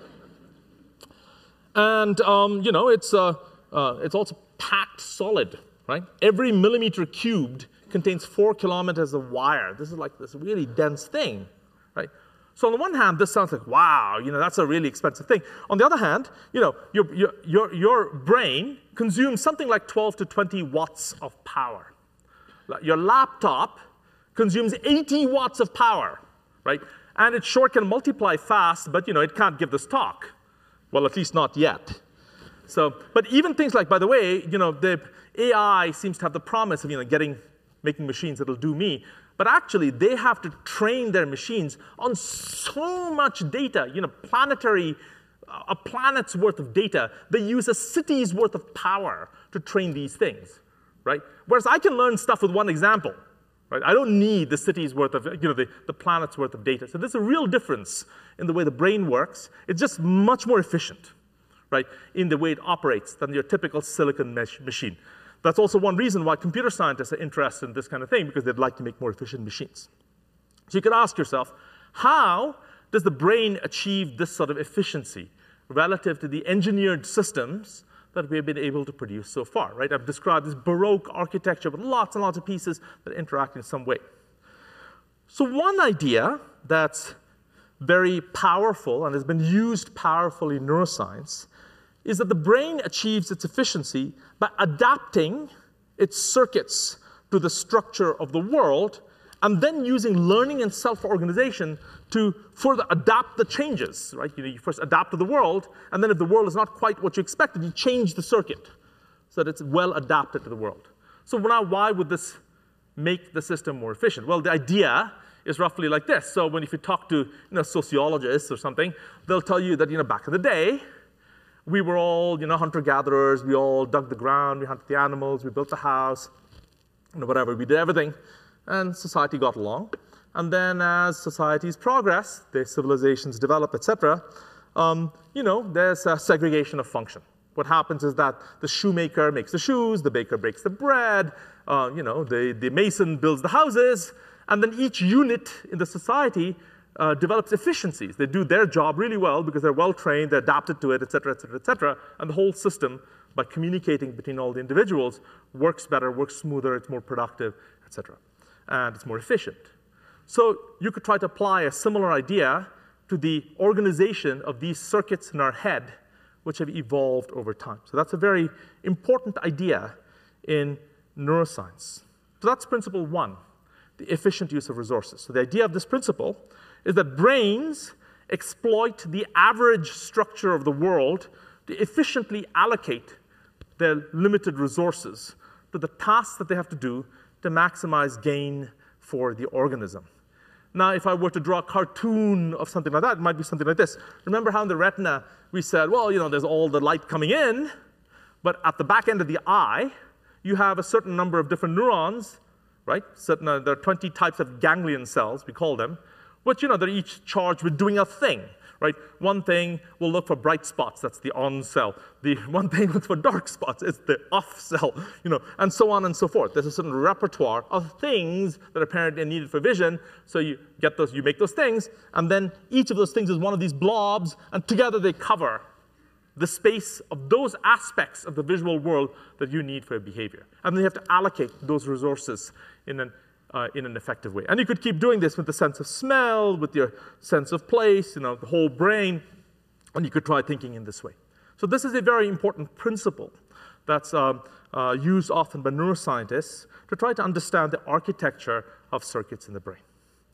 And it's also packed solid, right? Every millimeter cubed contains 4 kilometers of wire. This is like this really dense thing, right? So on the one hand, this sounds like, wow, that's a really expensive thing. On the other hand, your brain consumes something like 12 to 20 watts of power. Your laptop consumes 80 watts of power, right? And it sure can multiply fast, but it can't give this talk. Well, at least not yet. So, but even things like, by the way, the AI seems to have the promise of making machines that'll do me. But actually, they have to train their machines on so much data, a planet's worth of data. They use a city's worth of power to train these things, right? Whereas I can learn stuff with one example, right? I don't need the city's worth of, the planet's worth of data. So there's a real difference in the way the brain works. It's just much more efficient, right, in the way it operates than your typical silicon machine. That's also one reason why computer scientists are interested in this kind of thing, because they'd like to make more efficient machines. So you could ask yourself, how does the brain achieve this sort of efficiency relative to the engineered systems that we've been able to produce so far, right? I've described this Baroque architecture with lots and lots of pieces that interact in some way. So one idea that's very powerful and has been used powerfully in neuroscience is that the brain achieves its efficiency by adapting its circuits to the structure of the world, and then using learning and self-organization to further adapt the changes, right? You first adapt to the world, and then if the world is not quite what you expected, you change the circuit so that it's well adapted to the world. So now, why would this make the system more efficient? Well, the idea is roughly like this. So if you talk to sociologists or something, they'll tell you that back in the day, we were all, hunter-gatherers. We all dug the ground. We hunted the animals. We built the house, whatever. We did everything, and society got along. And then, as societies progress, their civilizations develop, etc., there's a segregation of function. What happens is that the shoemaker makes the shoes, the baker bakes the bread, the mason builds the houses, and then each unit in the society develops efficiencies. They do their job really well because they're well-trained, they're adapted to it, et cetera, et cetera, et cetera. And the whole system, by communicating between all the individuals, works better, works smoother, it's more productive, et cetera. And it's more efficient. So you could try to apply a similar idea to the organization of these circuits in our head, which have evolved over time. So that's a very important idea in neuroscience. So that's principle one, the efficient use of resources. So the idea of this principle is that brains exploit the average structure of the world to efficiently allocate their limited resources to the tasks that they have to do to maximize gain for the organism. Now, if I were to draw a cartoon of something like that, it might be something like this. Remember how in the retina we said, well, there's all the light coming in, but at the back end of the eye, you have a certain number of different neurons, right? There are 20 types of ganglion cells, we call them, but they're each charged with doing a thing, right? One thing will look for bright spots, that's the on cell. The one thing looks for dark spots, it's the off cell, and so on and so forth. There's a certain repertoire of things that apparently are needed for vision, so you make those things, and then each of those things is one of these blobs, and together they cover the space of those aspects of the visual world that you need for your behavior. And then you have to allocate those resources in an effective way. And you could keep doing this with the sense of smell, with your sense of place, the whole brain, and you could try thinking in this way. So this is a very important principle that's used often by neuroscientists to try to understand the architecture of circuits in the brain.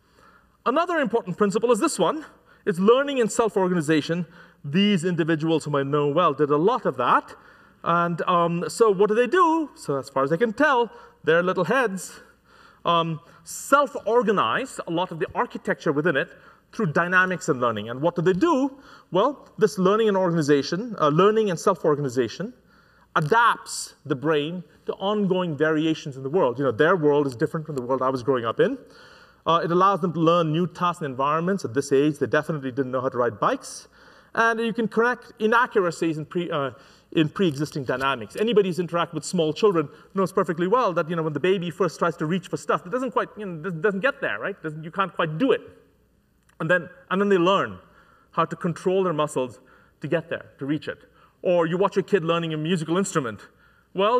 Another important principle is this one. It's learning and self-organization. These individuals whom I know well did a lot of that. And so what do they do? So as far as I can tell, their little heads self-organize a lot of the architecture within it through dynamics and learning. And what do they do? Well, this learning and organization, learning and self-organization, adapts the brain to ongoing variations in the world. Their world is different from the world I was growing up in. It allows them to learn new tasks and environments. At this age, they definitely didn't know how to ride bikes. And you can correct inaccuracies in pre-existing dynamics. Anybody who's interacted with small children knows perfectly well that when the baby first tries to reach for stuff, it doesn't quite, doesn't get there, right? You can't quite do it. And then they learn how to control their muscles to get there, to reach it. Or you watch your kid learning a musical instrument. Well,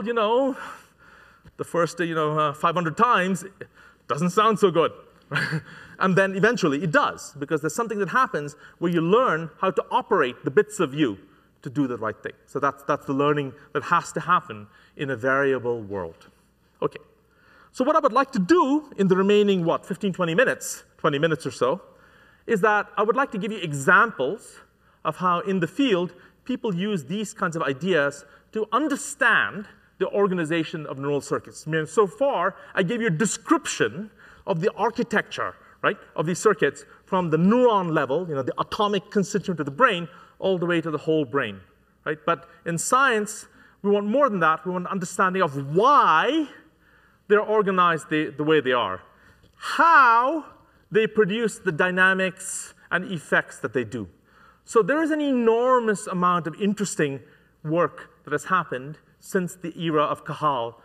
the first 500 times, it doesn't sound so good. And then eventually it does, because there's something that happens where you learn how to operate the bits of you to do the right thing. So that's the learning that has to happen in a variable world. Okay. So what I would like to do in the remaining, 15, 20 minutes or so, is that I would like to give you examples of how in the field people use these kinds of ideas to understand the organization of neural circuits. So far, I gave you a description of the architecture, right, of these circuits from the neuron level, the atomic constituent of the brain, all the way to the whole brain, right? But in science, we want more than that. We want an understanding of why they're organized the way they are, how they produce the dynamics and effects that they do. So there is an enormous amount of interesting work that has happened since the era of Cajal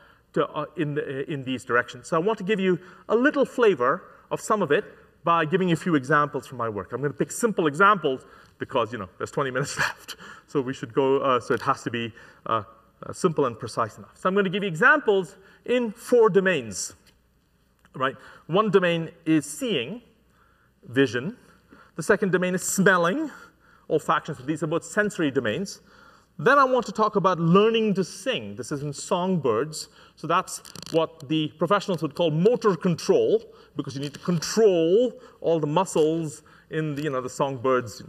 in these directions. So I want to give you a little flavor of some of it by giving you a few examples from my work. I'm going to pick simple examples because, there's 20 minutes left. So we should go, so it has to be simple and precise enough. So I'm going to give you examples in 4 domains, right? One domain is seeing, vision. The second domain is smelling, olfaction. So these are both sensory domains. Then I want to talk about learning to sing. This is in songbirds. So that's what the professionals would call motor control, because you need to control all the muscles in the songbirds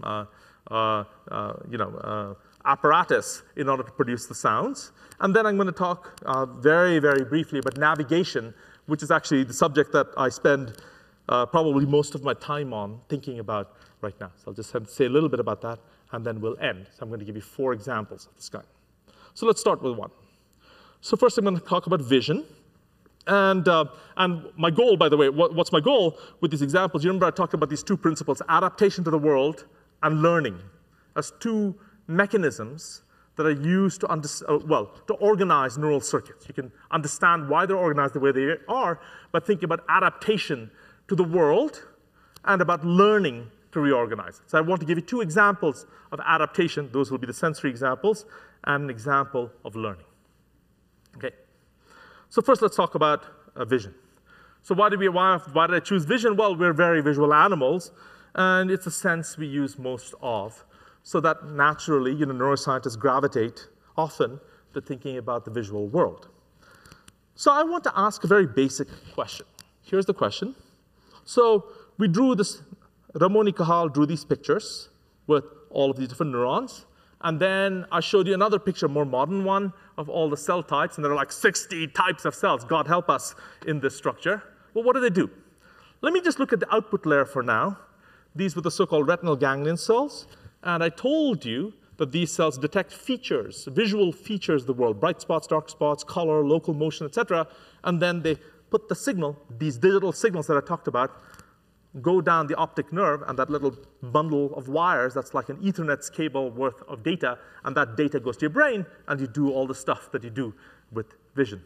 apparatus in order to produce the sounds. And then I'm going to talk very, very briefly about navigation, which is actually the subject that I spend probably most of my time on thinking about right now. So I'll just say a little bit about that, and then we'll end. So I'm going to give you 4 examples of this kind. So let's start with one. So first I'm going to talk about vision. And my goal, by the way, what's my goal with these examples? You remember I talked about these 2 principles, adaptation to the world and learning, as 2 mechanisms that are used to organize neural circuits. You can understand why they're organized the way they are by thinking about adaptation to the world and about learning to reorganize it. So I want to give you 2 examples of adaptation. Those will be the sensory examples and an example of learning. Okay. So first, let's talk about vision. So why did I choose vision? Well, we're very visual animals, and it's a sense we use most of, so that naturally, neuroscientists gravitate often to thinking about the visual world. So I want to ask a very basic question. Here's the question. So we drew this, Ramon y Cajal drew these pictures with all of these different neurons. And then I showed you another picture, a more modern one, of all the cell types. And there are like 60 types of cells, God help us, in this structure. Well, what do they do? Let me just look at the output layer for now. These were the so-called retinal ganglion cells. And I told you that these cells detect features, visual features of the world, bright spots, dark spots, color, local motion, etc. And then they put the signal, these digital signals that I talked about, go down the optic nerve, and that little bundle of wires, that's like an Ethernet cable worth of data, and that data goes to your brain, and you do all the stuff that you do with vision.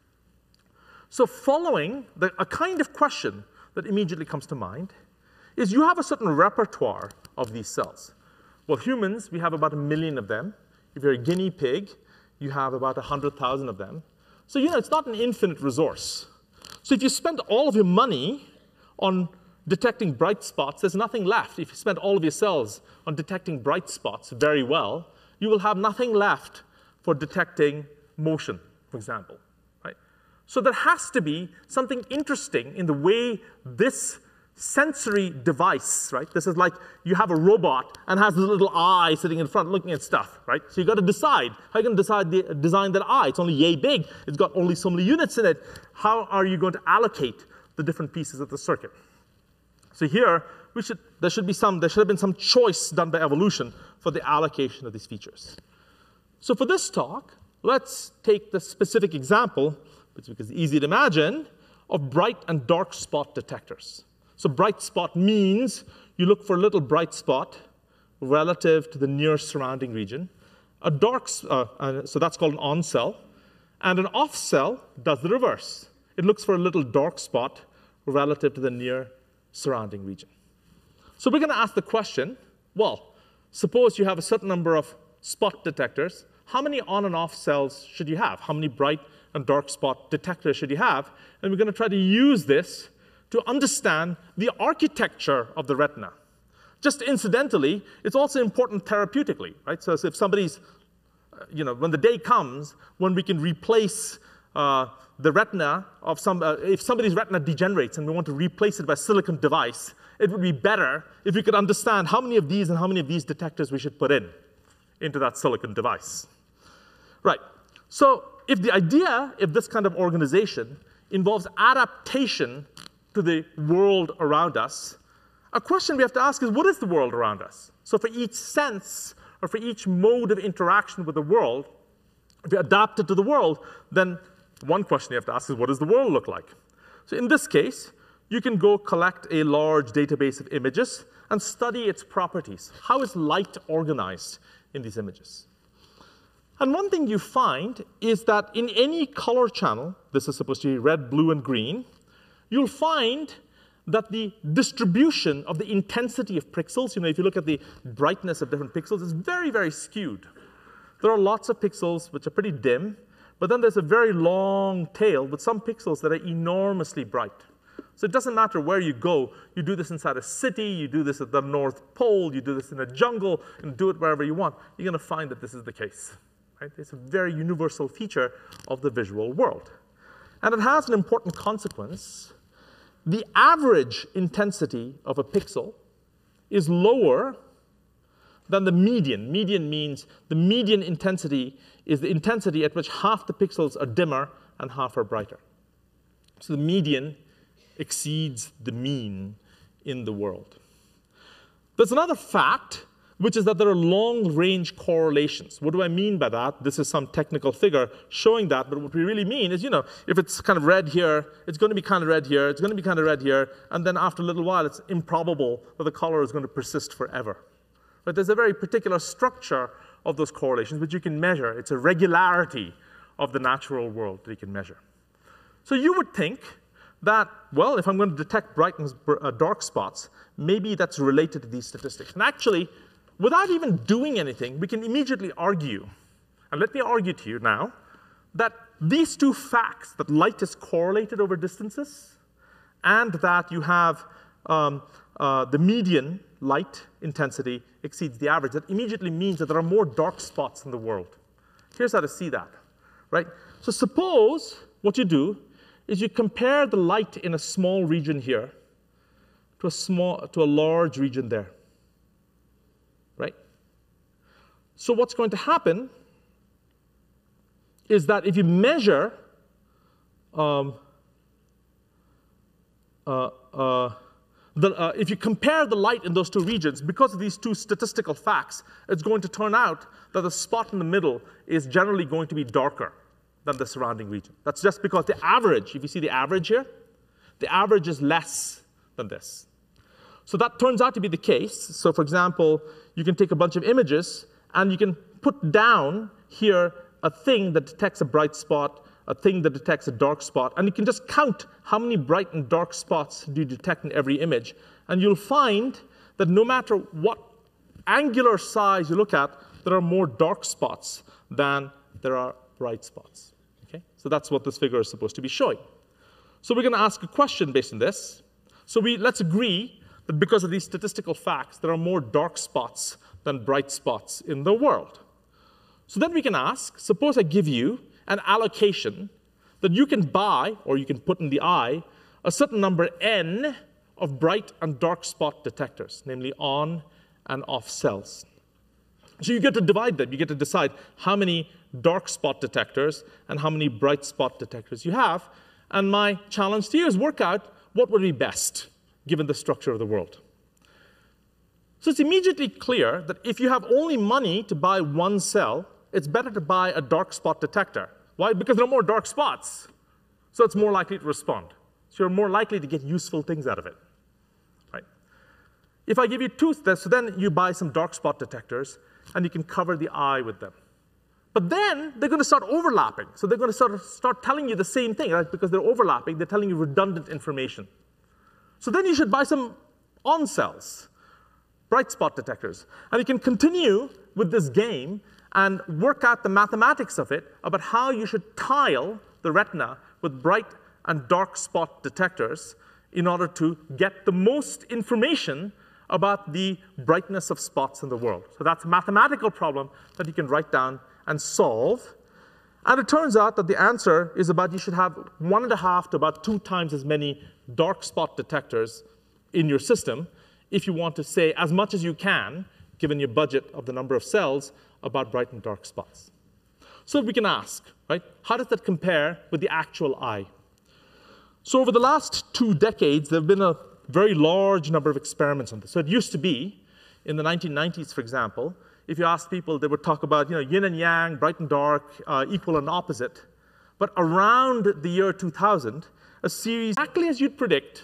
So following a kind of question that immediately comes to mind is you have a certain repertoire of these cells. Well, humans, we have about 1 million of them. If you're a guinea pig, you have about 100,000 of them. So, it's not an infinite resource. So if you spend all of your money on detecting bright spots, there's nothing left. If you spend all of your cells on detecting bright spots very well, you will have nothing left for detecting motion, for example, right? So there has to be something interesting in the way this sensory device, right? This is like you have a robot and has this little eye sitting in front looking at stuff, right? So you got to decide. How are you going to design that eye? It's only yay big. It's got only so many units in it. How are you going to allocate the different pieces of the circuit? So here, there should have been some choice done by evolution for the allocation of these features. So for this talk, let's take the specific example, which is easy to imagine, of bright and dark spot detectors. So bright spot means you look for a little bright spot relative to the near surrounding region. So that's called an on cell. And an off cell does the reverse. It looks for a little dark spot relative to the near surrounding region. So we're going to ask the question, well, suppose you have a certain number of spot detectors. How many on and off cells should you have? How many bright and dark spot detectors should you have? And we're going to try to use this to understand the architecture of the retina. Just incidentally, it's also important therapeutically, right? So if somebody's, when the day comes when we can replace the retina of if somebody's retina degenerates and we want to replace it by a silicon device, it would be better if we could understand how many of these and how many of these detectors we should put into that silicon device. Right. So if this kind of organization involves adaptation to the world around us, a question we have to ask is, what is the world around us? So for each sense, or for each mode of interaction with the world, if we adapt it to the world, then one question you have to ask is, what does the world look like? So in this case, you can go collect a large database of images and study its properties. How is light organized in these images? And one thing you find is that in any color channel, this is supposed to be red, blue, and green, you'll find that the distribution of the intensity of pixels, if you look at the brightness of different pixels, is very, very skewed. There are lots of pixels which are pretty dim, but then there's a very long tail with some pixels that are enormously bright. So it doesn't matter where you go. You do this inside a city, you do this at the North Pole, you do this in a jungle, and do it wherever you want. You're going to find that this is the case. Right? It's a very universal feature of the visual world. And it has an important consequence. The average intensity of a pixel is lower than the median. Median means the median intensity is the intensity at which half the pixels are dimmer and half are brighter. So the median exceeds the mean in the world. There's another fact, which is that there are long-range correlations. What do I mean by that? This is some technical figure showing that, but what we really mean is, if it's kind of red here, it's going to be kind of red here, it's going to be kind of red here, and then after a little while, it's improbable that the color is going to persist forever. But there's a very particular structure of those correlations which you can measure. It's a regularity of the natural world that you can measure. So you would think that, well, if I'm going to detect bright and dark spots, maybe that's related to these statistics. And actually, without even doing anything, we can immediately argue, and let me argue to you now, that these two facts, that light is correlated over distances, and that you have the median light intensity exceeds the average, that immediately means that there are more dark spots in the world. Here's how to see that, right? So suppose what you do is you compare the light in a small region here to a large region there. Right? So what's going to happen is that if you measure if you compare the light in those two regions, because of these two statistical facts, it's going to turn out that the spot in the middle is generally going to be darker than the surrounding region. That's just because the average, if you see the average here, the average is less than this. So that turns out to be the case. So for example, you can take a bunch of images, and you can put down here a thing that detects a bright spot, a thing that detects a dark spot, and you can just count how many bright and dark spots do you detect in every image. And you'll find that no matter what angular size you look at, there are more dark spots than there are bright spots. Okay? So that's what this figure is supposed to be showing. So we're going to ask a question based on this. So let's agree that because of these statistical facts, there are more dark spots than bright spots in the world. So then we can ask, suppose I give you an allocation that you can buy, or you can put in the eye, a certain number n of bright and dark spot detectors, namely on and off cells. So you get to divide them. You get to decide how many dark spot detectors and how many bright spot detectors you have. And my challenge to you is work out what would be best, given the structure of the world. So it's immediately clear that if you have only money to buy one cell, it's better to buy a dark spot detector. Why? Because there are more dark spots. So it's more likely to respond. So you're more likely to get useful things out of it. Right? If I give you two, so then you buy some dark spot detectors, and you can cover the eye with them. But then they're going to start overlapping. So they're going to start telling you the same thing, right? Because they're overlapping, they're telling you redundant information. So then you should buy some on cells, bright spot detectors. And you can continue with this game and work out the mathematics of it about how you should tile the retina with bright and dark spot detectors in order to get the most information about the brightness of spots in the world. So that's a mathematical problem that you can write down and solve. And it turns out that the answer is about you should have 1.5 to about 2 times as many dark spot detectors in your system if you want to say as much as you can, given your budget of the number of cells, about bright and dark spots. So we can ask, right, how does that compare with the actual eye? So over the last 2 decades, there have been a very large number of experiments on this. So it used to be, in the 1990s, for example, if you asked people, they would talk about yin and yang, bright and dark, equal and opposite. But around the year 2000, a series, exactly as you'd predict,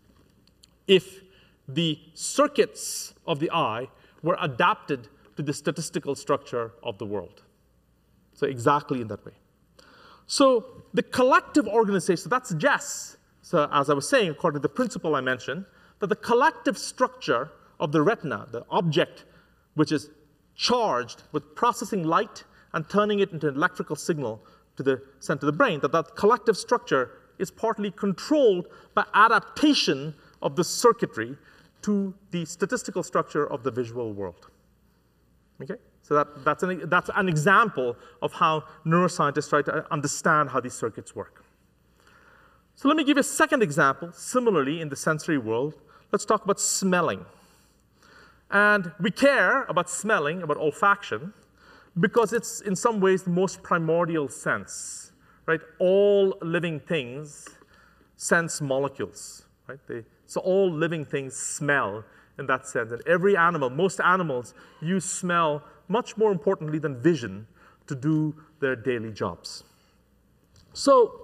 if the circuits of the eye were adapted to the statistical structure of the world. So exactly in that way. So the collective organization, so that suggests, so as I was saying, according to the principle I mentioned, that the collective structure of the retina, the object which is charged with processing light and turning it into an electrical signal sent to the brain, that collective structure is partly controlled by adaptation of the circuitry to the statistical structure of the visual world. Okay? So that's an example of how neuroscientists try to understand how these circuits work. So let me give you a second example, similarly in the sensory world. Let's talk about smelling. And we care about smelling, about olfaction, because it's in some ways the most primordial sense, right? All living things sense molecules, right? So all living things smell in that sense. And every animal, most animals, use smell much more importantly than vision to do their daily jobs. So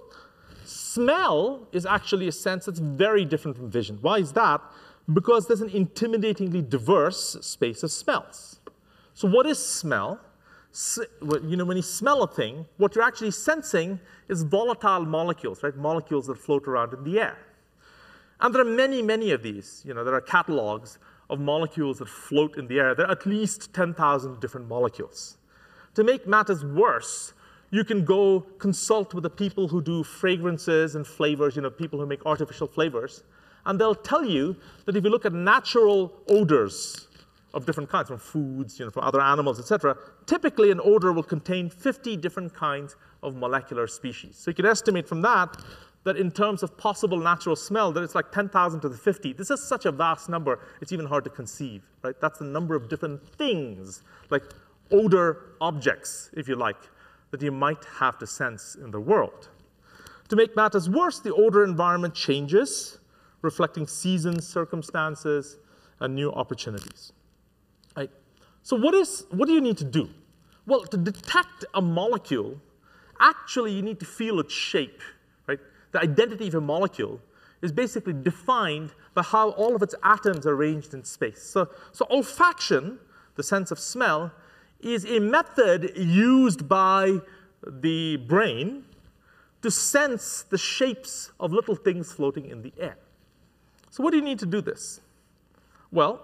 smell is actually a sense that's very different from vision. Why is that? Because there's an intimidatingly diverse space of smells. So what is smell? When you smell a thing, what you're actually sensing is volatile molecules, right? Molecules that float around in the air. And there are many, many of these. There are catalogs of molecules that float in the air. There are at least 10,000 different molecules. To make matters worse, you can go consult with the people who do fragrances and flavors, people who make artificial flavors. And they'll tell you that if you look at natural odors of different kinds, from foods, from other animals, etc., typically an odor will contain 50 different kinds of molecular species. So you can estimate from that in terms of possible natural smell, that it's like 10,000 to the 50. This is such a vast number, it's even hard to conceive, right? That's the number of different things, like odor objects, if you like, that you might have to sense in the world. To make matters worse, the odor environment changes, reflecting seasons, circumstances, and new opportunities. Right? So what do you need to do? Well, to detect a molecule, actually you need to feel its shape. Right? The identity of a molecule is basically defined by how all of its atoms are arranged in space. So olfaction, the sense of smell, is a method used by the brain to sense the shapes of little things floating in the air. So what do you need to do this? Well,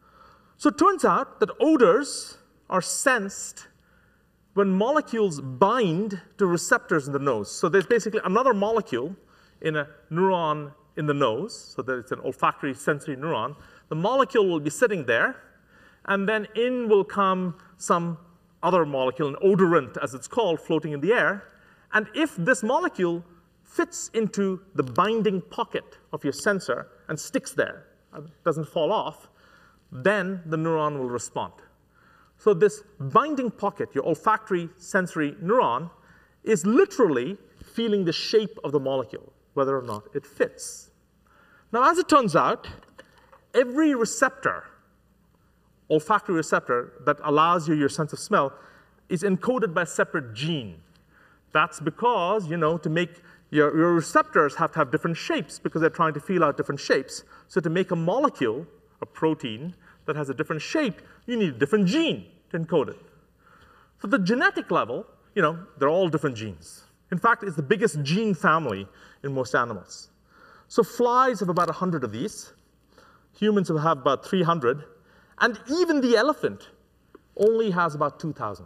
so it turns out that odors are sensed when molecules bind to receptors in the nose. So there's basically another molecule in a neuron in the nose, so that it's an olfactory sensory neuron. The molecule will be sitting there, and then in will come some other molecule, an odorant, as it's called, floating in the air. And if this molecule fits into the binding pocket of your sensor and sticks there, doesn't fall off, then the neuron will respond. So this binding pocket, your olfactory sensory neuron, is literally feeling the shape of the molecule, whether or not it fits. Now, as it turns out, every receptor olfactory receptor that allows you your sense of smell is encoded by a separate gene. That's because, to make your receptors have to have different shapes because they're trying to feel out different shapes. So to make a molecule, a protein, that has a different shape, you need a different gene to encode it. For the genetic level, they're all different genes. In fact, it's the biggest gene family in most animals. So flies have about 100 of these. Humans have about 300. And even the elephant only has about 2,000.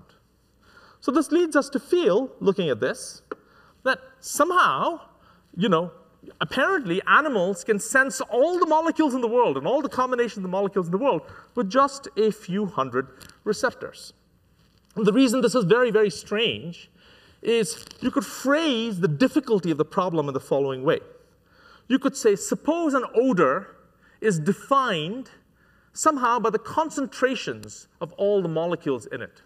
So this leads us to feel, looking at this, that somehow, apparently animals can sense all the molecules in the world and all the combinations of the molecules in the world with just a few hundred receptors. And the reason this is very, very strange is you could phrase the difficulty of the problem in the following way. You could say, suppose an odor is defined somehow by the concentrations of all the molecules in it.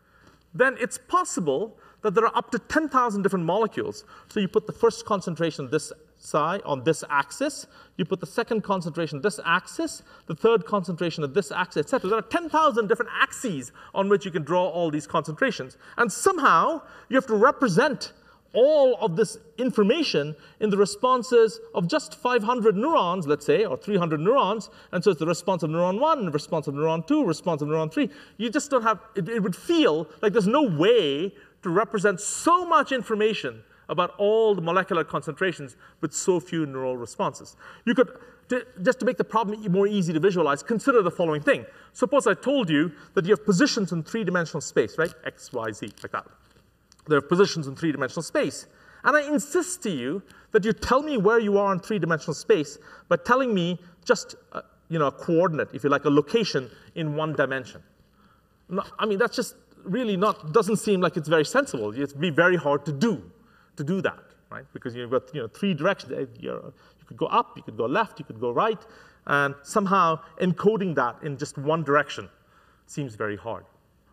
Then it's possible that there are up to 10,000 different molecules. So you put the first concentration this side on this axis, you put the second concentration on this axis, the third concentration on this axis, etc. There are 10,000 different axes on which you can draw all these concentrations. And somehow you have to represent all of this information in the responses of just 500 neurons, let's say, or 300 neurons. And so it's the response of neuron 1, the response of neuron 2, response of neuron 3. You just don't have, it would feel like there's no way to represent so much information about all the molecular concentrations with so few neural responses. You could, just to make the problem more easy to visualize, consider the following thing. Suppose I told you that you have positions in three-dimensional space, right? X, Y, Z, like that. There are positions in three-dimensional space. And I insist to you that you tell me where you are in three-dimensional space by telling me just a coordinate, if you like, a location in one dimension. No, I mean, that's just really doesn't seem like it's very sensible. It'd be very hard to do that, right? Because you've got three directions. You could go up, you could go left, you could go right, and somehow encoding that in just one direction seems very hard.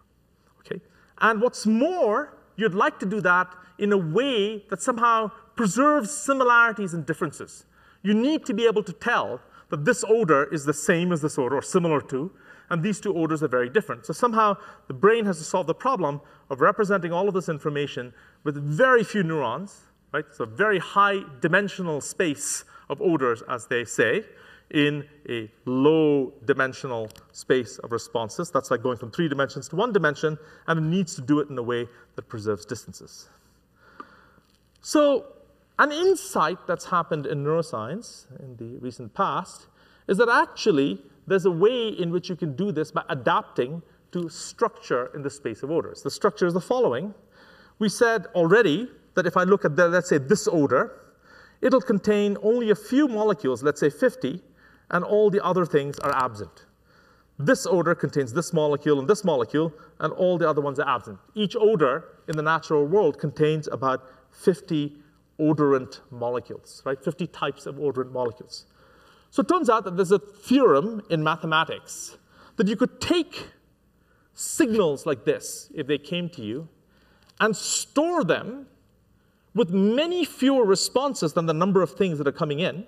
Okay? And what's more, you'd like to do that in a way that somehow preserves similarities and differences. You need to be able to tell that this odor is the same as this odor, or similar to, and these two odors are very different. So somehow the brain has to solve the problem of representing all of this information with very few neurons, right? So very high dimensional space of odors, as they say, in a low dimensional space of responses. That's like going from 3 dimensions to 1 dimension, and it needs to do it in a way that preserves distances. So an insight that's happened in neuroscience in the recent past is that actually there's a way in which you can do this by adapting to structure in the space of odors. The structure is the following. We said already that if I look at, let's say, this odor, it'll contain only a few molecules, let's say 50, and all the other things are absent. This odor contains this molecule, and all the other ones are absent. Each odor in the natural world contains about 50 odorant molecules, right? 50 types of odorant molecules. So it turns out that there's a theorem in mathematics that you could take signals like this, if they came to you, and store them with many fewer responses than the number of things that are coming in,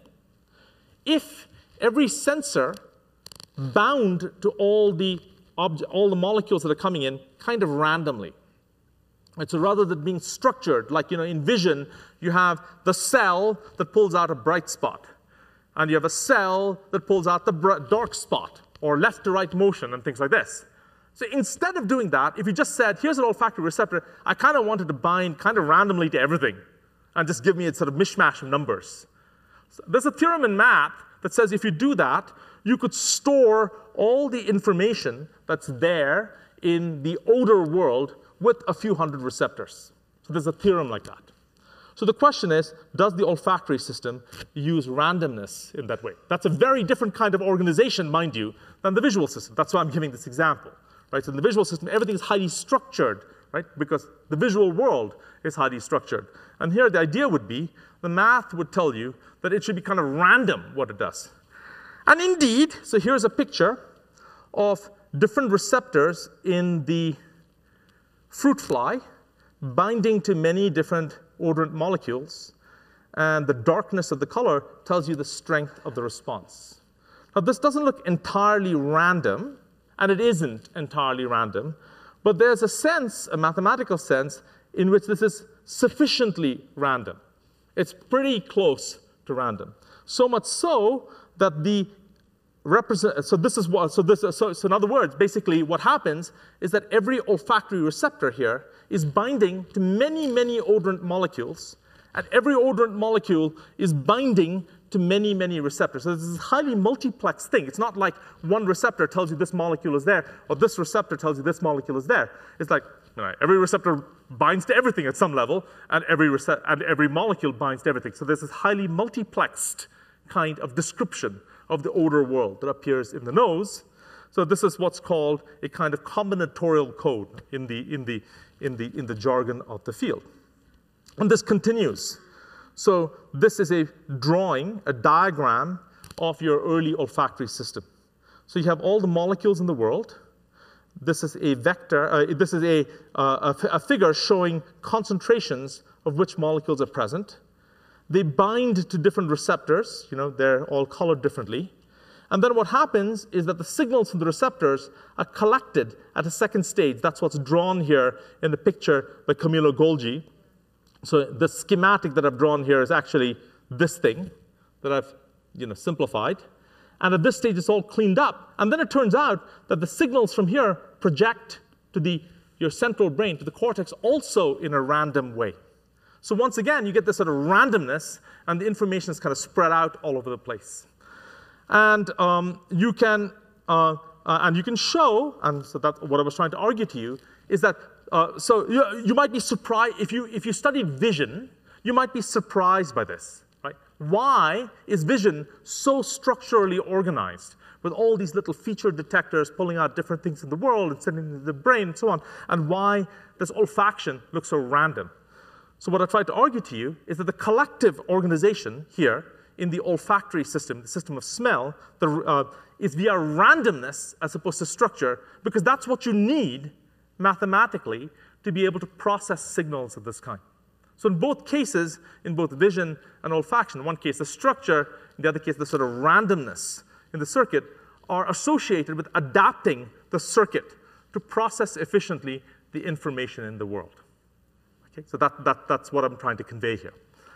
if every sensor bound to all the molecules that are coming in kind of randomly. Right, so rather than being structured, like in vision, you have the cell that pulls out a bright spot, and you have a cell that pulls out the dark spot, or left to right motion, and things like this. So instead of doing that, if you just said, here's an olfactory receptor, I kind of wanted to bind kind of randomly to everything, and just give me a sort of mishmash of numbers. So there's a theorem in math that says if you do that, you could store all the information that's there in the odor world with a few hundred receptors. So there's a theorem like that. So the question is, does the olfactory system use randomness in that way? That's a very different kind of organization, mind you, than the visual system. That's why I'm giving this example. Right? So in the visual system, everything is highly structured, right? Because the visual world is highly structured. And here the idea would be, the math would tell you that it should be kind of random what it does. And indeed, so here's a picture of different receptors in the fruit fly binding to many different odorant molecules, and the darkness of the color tells you the strength of the response. Now, this doesn't look entirely random, and it isn't entirely random. But there's a sense, a mathematical sense, in which this is sufficiently random. It's pretty close to random. So much so that the so in other words, basically what happens is that every olfactory receptor here is binding to many, many odorant molecules, and every odorant molecule is binding to many, many receptors. So this is a highly multiplex thing. It's not like one receptor tells you this molecule is there, or this receptor tells you this molecule is there. It's like every receptor binds to everything at some level, and every molecule binds to everything. So there's this highly multiplexed kind of description of the odor world that appears in the nose. So this is what's called a kind of combinatorial code in the jargon of the field. And this continues. So this is a drawing, a diagram of your early olfactory system. So you have all the molecules in the world. This is a vector. This is a figure showing concentrations of which molecules are present. They bind to different receptors. They're all colored differently. And then what happens is that the signals from the receptors are collected at a second stage. That's what's drawn here in the picture by Camillo Golgi. So the schematic that I've drawn here is actually this thing that I've simplified. And at this stage, it's all cleaned up. And then it turns out that the signals from here project to your central brain, to the cortex, also in a random way. So once again, you get this sort of randomness, and the information is kind of spread out all over the place. And you can show, and so that's what I was trying to argue to you, is that so you might be surprised if you study vision, you might be surprised by this, right? Why is vision so structurally organized with all these little feature detectors pulling out different things in the world and sending them to the brain and so on? And why does olfaction look so random? So what I tried to argue to you is that the collective organization here in the olfactory system, the system of smell, is via randomness as opposed to structure, because that's what you need mathematically to be able to process signals of this kind. So in both cases, in both vision and olfaction, in one case the structure, in the other case the sort of randomness in the circuit, are associated with adapting the circuit to process efficiently the information in the world. Okay, so that's what I'm trying to convey here.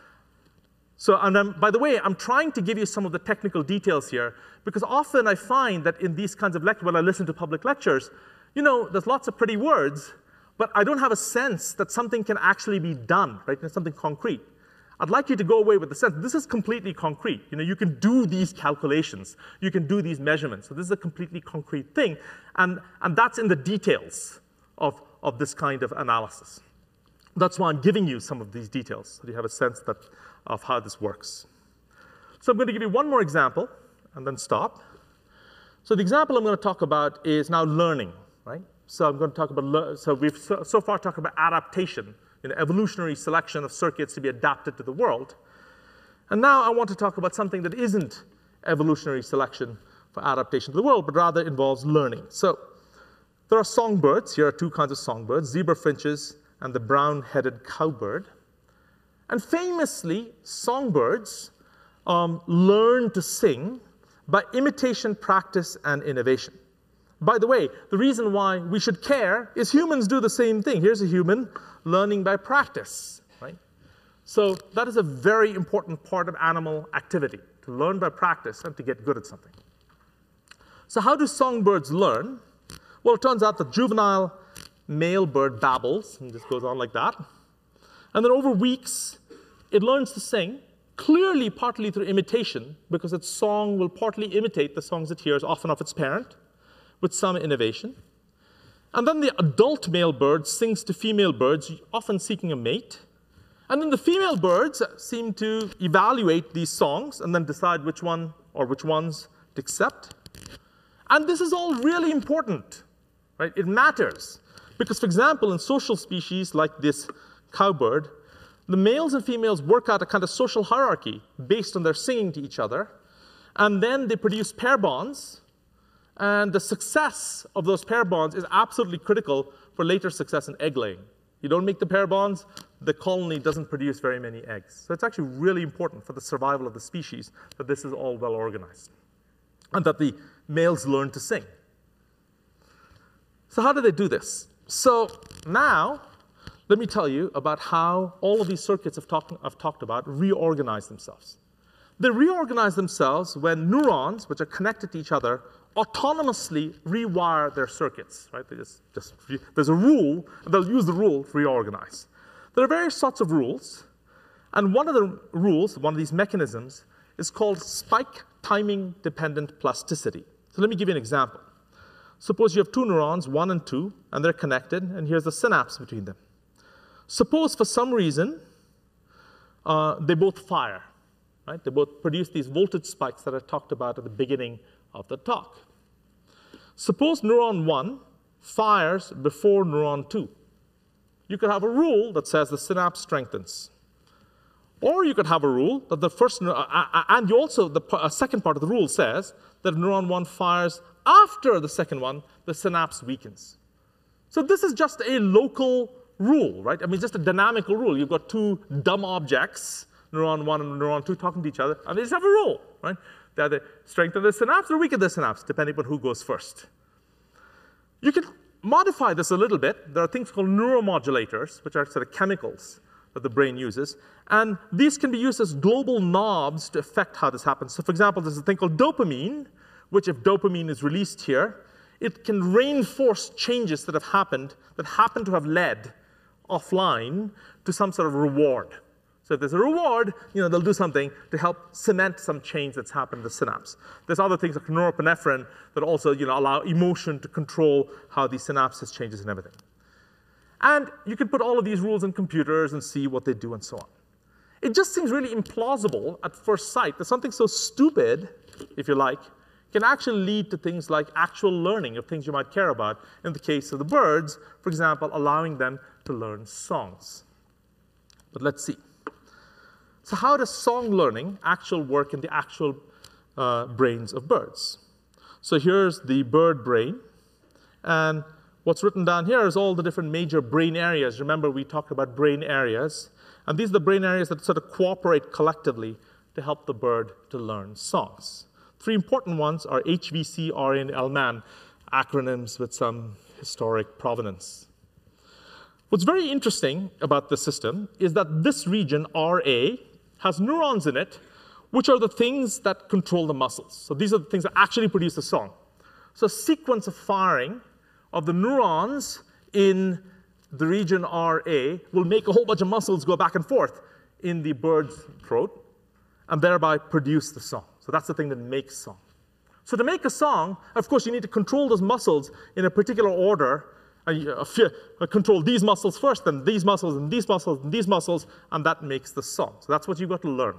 So, and by the way, I'm trying to give you some of the technical details here, because often I find that in these kinds of lectures, when I listen to public lectures, there's lots of pretty words, but I don't have a sense that something can actually be done, right? Something concrete. I'd like you to go away with the sense this is completely concrete. You can do these calculations. You can do these measurements. So this is a completely concrete thing, and that's in the details of this kind of analysis. That's why I'm giving you some of these details, so you have a sense of how this works. So I'm going to give you one more example, and then stop. So the example I'm going to talk about is now learning, right? So I'm going to talk about, so we've so far talked about adaptation, evolutionary selection of circuits to be adapted to the world. And now I want to talk about something that isn't evolutionary selection for adaptation to the world, but rather involves learning. So there are songbirds. Here are two kinds of songbirds, zebra finches and the brown-headed cowbird. And famously, songbirds learn to sing by imitation, practice, and innovation. By the way, the reason why we should care is humans do the same thing. Here's a human learning by practice, right? So that is a very important part of animal activity, to learn by practice and to get good at something. So how do songbirds learn? Well, it turns out the juvenile male bird babbles, and just goes on like that. And then over weeks, it learns to sing, clearly partly through imitation, because its song will partly imitate the songs it hears, often of its parent, with some innovation. And then the adult male bird sings to female birds, often seeking a mate. And then the female birds seem to evaluate these songs and then decide which one or which ones to accept. And this is all really important, right? It matters. Because, for example, in social species like this cowbird, the males and females work out a kind of social hierarchy based on their singing to each other. And then they produce pair bonds. And the success of those pair bonds is absolutely critical for later success in egg laying. You don't make the pair bonds, the colony doesn't produce very many eggs. So it's actually really important for the survival of the species that this is all well organized and that the males learn to sing. So how do they do this? So now, let me tell you about how all of these circuits I've talked about reorganize themselves. They reorganize themselves when neurons, which are connected to each other, autonomously rewire their circuits. Right? There's a rule, and they'll use the rule to reorganize. There are various sorts of rules, and one of the rules, one of these mechanisms, is called spike timing dependent plasticity. So let me give you an example. Suppose you have two neurons, 1 and 2, and they're connected, and here's the synapse between them. Suppose for some reason they both fire. Right? They both produce these voltage spikes that I talked about at the beginning of the talk. Suppose neuron 1 fires before neuron 2. You could have a rule that says the synapse strengthens. Or you could have a rule that the first, and you also, the second part of the rule says that if neuron 1 fires after the second one, the synapse weakens. So this is just a local rule, right? I mean, just a dynamical rule. You've got two dumb objects, neuron 1 and neuron 2, talking to each other, and they just have a rule, right? They either strengthen the synapse or weaken the synapse, depending on who goes first. You can modify this a little bit. There are things called neuromodulators, which are sort of chemicals that the brain uses. And these can be used as global knobs to affect how this happens. So for example, there's a thing called dopamine, which if dopamine is released here, it can reinforce changes that happen to have led offline to some sort of reward. So if there's a reward, they'll do something to help cement some change that's happened in the synapse. There's other things like norepinephrine that also allow emotion to control how the synapses changes and everything. And you can put all of these rules in computers and see what they do and so on. It just seems really implausible at first sight that something so stupid, if you like, can actually lead to things like actual learning of things you might care about. In the case of the birds, for example, allowing them to learn songs. But let's see. So how does song learning actually work in the actual brains of birds? So here's the bird brain. And what's written down here is all the different major brain areas. Remember, we talked about brain areas. And these are the brain areas that sort of cooperate collectively to help the bird to learn songs. Three important ones are HVC, RA, and LMAN, acronyms with some historic provenance. What's very interesting about the system is that this region, RA, has neurons in it, which are the things that control the muscles. So these are the things that actually produce the song. So a sequence of firing of the neurons in the region RA will make a whole bunch of muscles go back and forth in the bird's throat and thereby produce the song. So that's the thing that makes song. So to make a song, of course, you need to control those muscles in a particular order. Control these muscles first, then these muscles, and these muscles, and these muscles, and that makes the song. So that's what you've got to learn.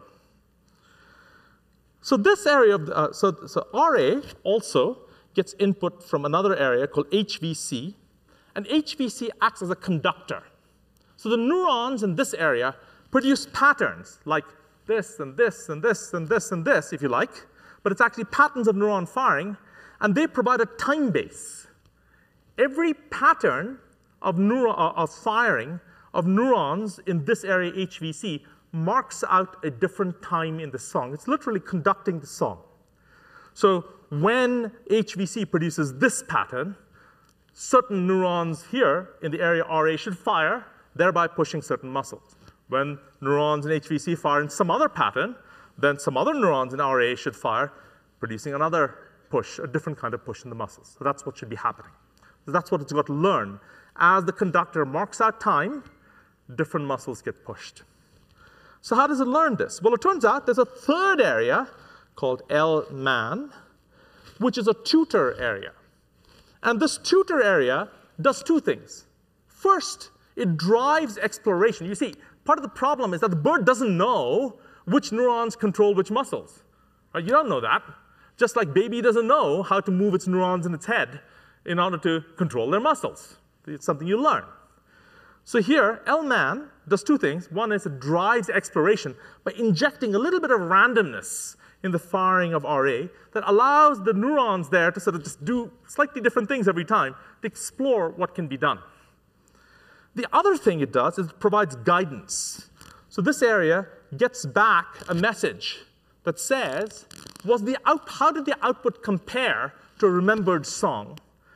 So this area of so RA also gets input from another area called HVC, and HVC acts as a conductor. So the neurons in this area produce patterns like this and this and this and this and this, if you like, but it's actually patterns of neuron firing, and they provide a time base. Every pattern of firing of neurons in this area, HVC, marks out a different time in the song. It's literally conducting the song. So when HVC produces this pattern, certain neurons here in the area RA should fire, thereby pushing certain muscles. When neurons in HVC fire in some other pattern, then some other neurons in RA should fire, producing another push, a different kind of push in the muscles. So that's what should be happening. So that's what it's got to learn. As the conductor marks out time, different muscles get pushed. So how does it learn this? Well, it turns out there's a third area called LMAN, which is a tutor area. And this tutor area does two things. First, it drives exploration. You see, part of the problem is that the bird doesn't know which neurons control which muscles. Right? You don't know that. Just like baby doesn't know how to move its neurons in its head in order to control their muscles. It's something you learn. So here, LMAN does two things. One is it drives exploration by injecting a little bit of randomness in the firing of RA that allows the neurons there to sort of just do slightly different things every time to explore what can be done. The other thing it does is it provides guidance. So this area gets back a message that says, how did the output compare to a remembered song?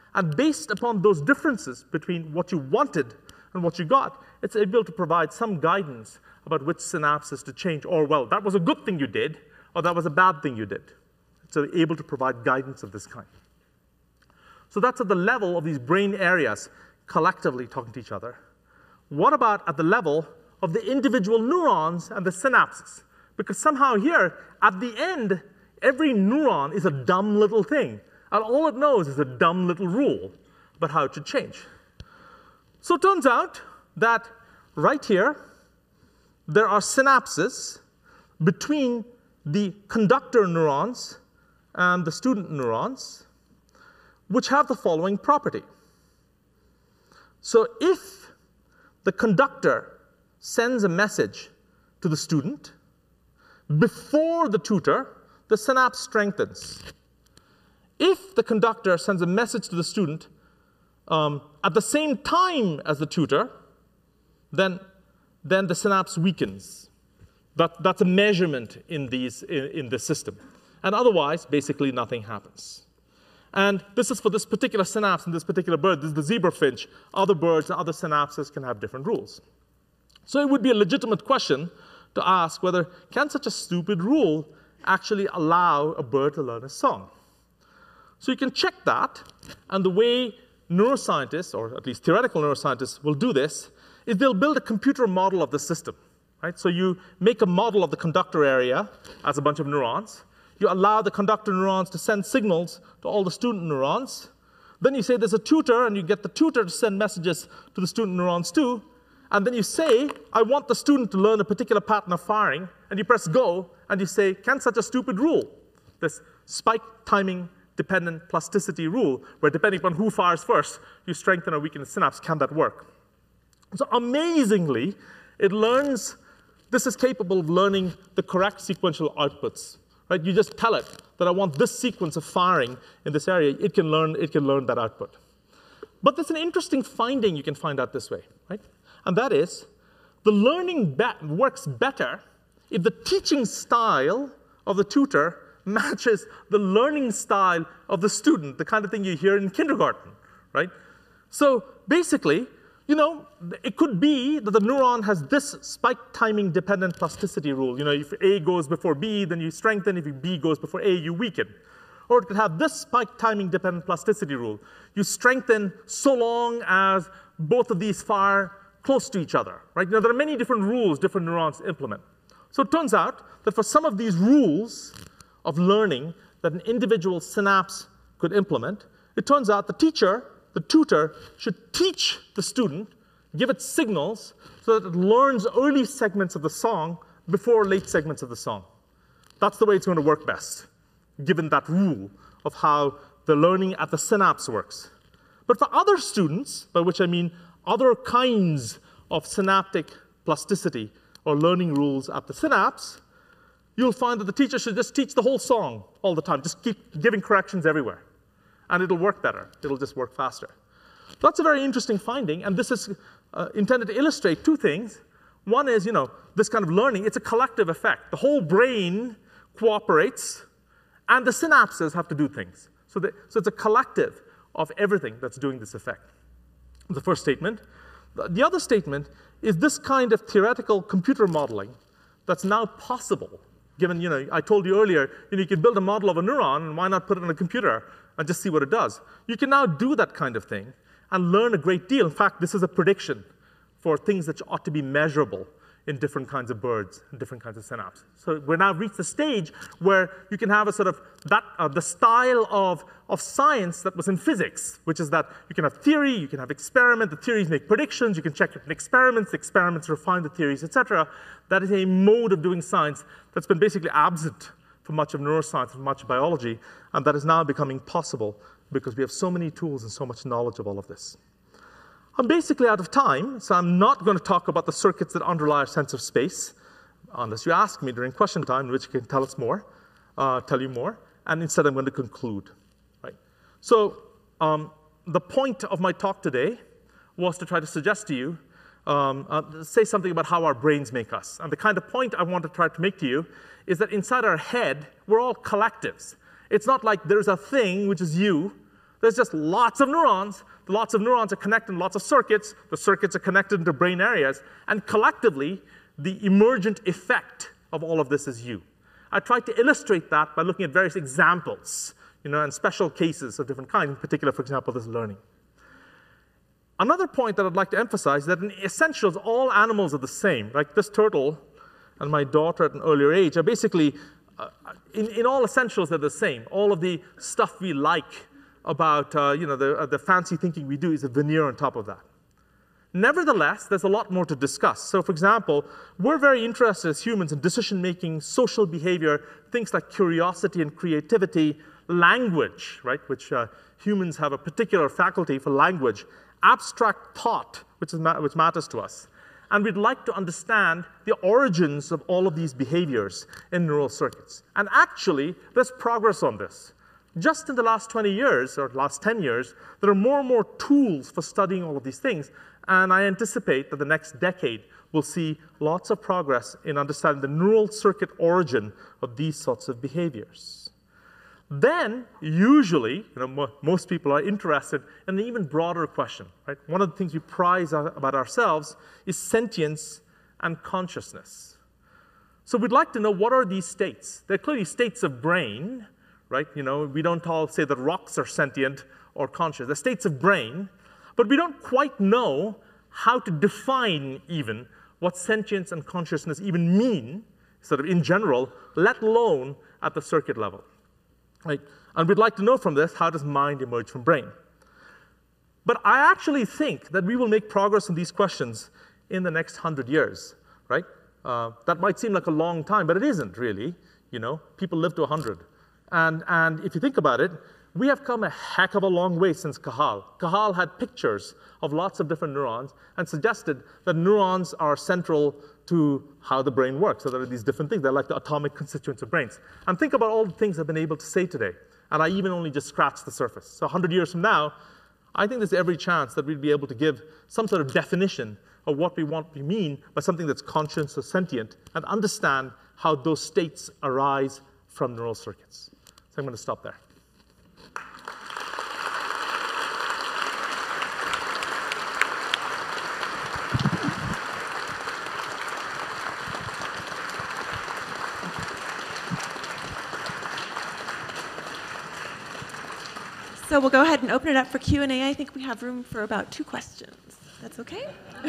And based upon those differences between what you wanted and what you got, it's able to provide some guidance about which synapses to change, or, well, that was a good thing you did, or that was a bad thing you did. So able to provide guidance of this kind. So that's at the level of these brain areas collectively talking to each other. What about at the level of the individual neurons and the synapses? Because somehow here, at the end, every neuron is a dumb little thing. And all it knows is a dumb little rule about how it should change. So it turns out that right here, there are synapses between the conductor neurons and the student neurons, which have the following property. So if the conductor sends a message to the student, before the tutor, the synapse strengthens. If the conductor sends a message to the student at the same time as the tutor, then the synapse weakens. That's a measurement in this system. And otherwise, basically nothing happens. And this is for this particular synapse in this particular bird. This is the zebra finch. Other birds and other synapses can have different rules. So it would be a legitimate question to ask whether, can such a stupid rule actually allow a bird to learn a song? So you can check that, and the way neuroscientists, or at least theoretical neuroscientists, will do this is they'll build a computer model of the system. Right? So you make a model of the conductor area as a bunch of neurons. You allow the conductor neurons to send signals to all the student neurons. Then you say there's a tutor, and you get the tutor to send messages to the student neurons too. And then you say, I want the student to learn a particular pattern of firing, and you press go, and you say, can such a stupid rule, this spike timing dependent plasticity rule, where depending upon who fires first, you strengthen or weaken the synapse, can that work? So amazingly, it learns, this is capable of learning the correct sequential outputs. Right? You just tell it that I want this sequence of firing in this area, it can learn that output. But there's an interesting finding you can find out this way, right? And that is, the learning works better if the teaching style of the tutor matches the learning style of the student, the kind of thing you hear in kindergarten, right? So basically, you know, it could be that the neuron has this spike timing dependent plasticity rule. You know, if A goes before B, then you strengthen. If B goes before A, you weaken. Or it could have this spike timing dependent plasticity rule. You strengthen so long as both of these fire close to each other, right? You know, there are many different rules different neurons implement. So it turns out that for some of these rules of learning that an individual synapse could implement, it turns out the tutor should teach the student, give it signals so that it learns early segments of the song before late segments of the song. That's the way it's going to work best, given that rule of how the learning at the synapse works. But for other students, by which I mean other kinds of synaptic plasticity or learning rules at the synapse, you'll find that the teacher should just teach the whole song all the time, just keep giving corrections everywhere. And it'll work better. It'll just work faster. That's a very interesting finding, and this is intended to illustrate two things. One is, you know, this kind of learning, it's a collective effect. The whole brain cooperates, and the synapses have to do things. So it's a collective of everything that's doing this effect. The first statement. The other statement is this kind of theoretical computer modeling that's now possible. Given, you know, I told you earlier, you know, you can build a model of a neuron, and why not put it on a computer and just see what it does? You can now do that kind of thing and learn a great deal. In fact, this is a prediction for things that ought to be measurable in different kinds of birds and different kinds of synapses. So we're now reached the stage where you can have a sort of the style of science that was in physics, which is that you can have theory, you can have experiment, the theories make predictions, you can check it in experiments, the experiments refine the theories, etc. That is a mode of doing science that's been basically absent for much of neuroscience and much of biology, and that is now becoming possible because we have so many tools and so much knowledge of all of this. I'm basically out of time, so I'm not going to talk about the circuits that underlie our sense of space, unless you ask me during question time, in which you can tell you more, and instead I'm going to conclude. Right? So the point of my talk today was to try to suggest to you, say something about how our brains make us. And the kind of point I want to try to make to you is that inside our head, we're all collectives. It's not like there's a thing, which is you, There's just lots of neurons. The lots of neurons are connected in lots of circuits. The circuits are connected into brain areas. And collectively, the emergent effect of all of this is you. I tried to illustrate that by looking at various examples, and special cases of different kinds, in particular, for example, this learning. Another point that I'd like to emphasize is that in essentials, all animals are the same. Like this turtle and my daughter at an earlier age are basically, in all essentials, they're the same. All of the stuff we like about the fancy thinking we do is a veneer on top of that. Nevertheless, there's a lot more to discuss. So, for example, we're very interested as humans in decision-making, social behavior, things like curiosity and creativity, language, right, which humans have a particular faculty for language, abstract thought, which matters to us. And we'd like to understand the origins of all of these behaviors in neural circuits. And actually, there's progress on this. Just in the last 20 years, or last 10 years, there are more and more tools for studying all of these things. And I anticipate that the next decade will see lots of progress in understanding the neural circuit origin of these sorts of behaviors. Then, usually, most people are interested in an even broader question. Right? One of the things we prize about ourselves is sentience and consciousness. So we'd like to know, what are these states? They're clearly states of brain. Right? We don't all say that rocks are sentient or conscious. They're states of brain, but we don't quite know how to define even what sentience and consciousness even mean, sort of in general, let alone at the circuit level. Right? And we'd like to know from this, how does mind emerge from brain? But I actually think that we will make progress on these questions in the next 100 years. Right? That might seem like a long time, but it isn't really. People live to 100. And if you think about it, we have come a heck of a long way since Cajal. Cajal had pictures of lots of different neurons and suggested that neurons are central to how the brain works. So there are these different things. They're like the atomic constituents of brains. And think about all the things I've been able to say today. And I even only just scratched the surface. So 100 years from now, I think there's every chance that we'd be able to give some sort of definition of what we mean by something that's conscious or sentient, and understand how those states arise from neural circuits. So I'm going to stop there. So we'll go ahead and open it up for Q&A. I think we have room for about 2 questions. That's okay?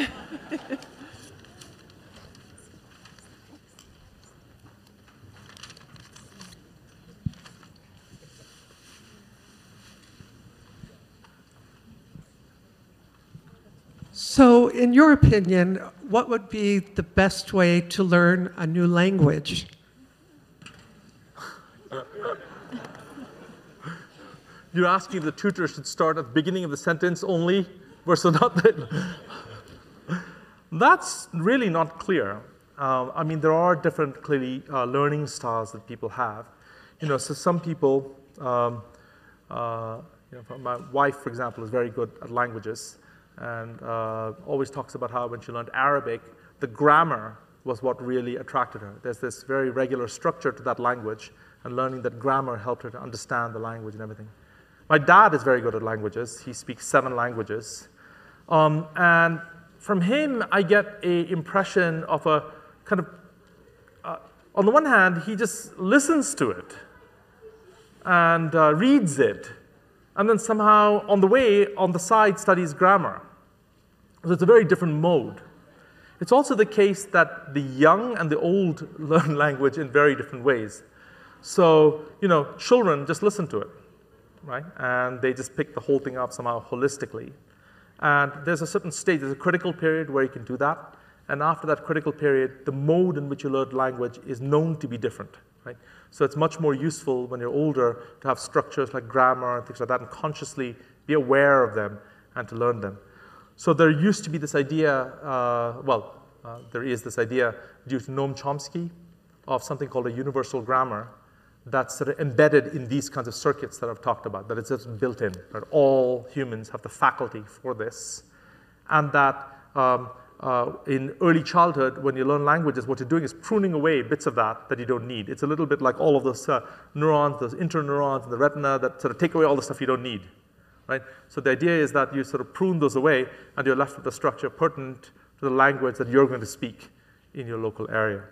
So, in your opinion, what would be the best way to learn a new language? You're asking if the tutor should start at the beginning of the sentence only versus not the... That's really not clear. I mean, there are different, clearly, learning styles that people have. So some people, my wife, for example, is very good at languages, and always talks about how when she learned Arabic, the grammar was what really attracted her. There's this very regular structure to that language, and learning that grammar helped her to understand the language and everything. My dad is very good at languages. He speaks 7 languages. And from him, I get an impression of a kind of, on the one hand, he just listens to it and reads it, and then somehow on the way, on the side, studies grammar. So it's a very different mode. It's also the case that the young and the old learn language in very different ways. So, children just listen to it, right? And they just pick the whole thing up somehow holistically. And there's a certain stage, there's a critical period where you can do that. And after that critical period, the mode in which you learn language is known to be different, right? So it's much more useful when you're older to have structures like grammar and things like that, and consciously be aware of them and to learn them. So there used to be this idea, there is this idea due to Noam Chomsky of something called a universal grammar that's sort of embedded in these kinds of circuits that I've talked about, that it's just built in, that all humans have the faculty for this, and that in early childhood, when you learn languages, what you're doing is pruning away bits of that you don't need. It's a little bit like all of those neurons, those interneurons in the retina that sort of take away all the stuff you don't need. right? So the idea is that you sort of prune those away, and you're left with a structure pertinent to the language that you're going to speak in your local area.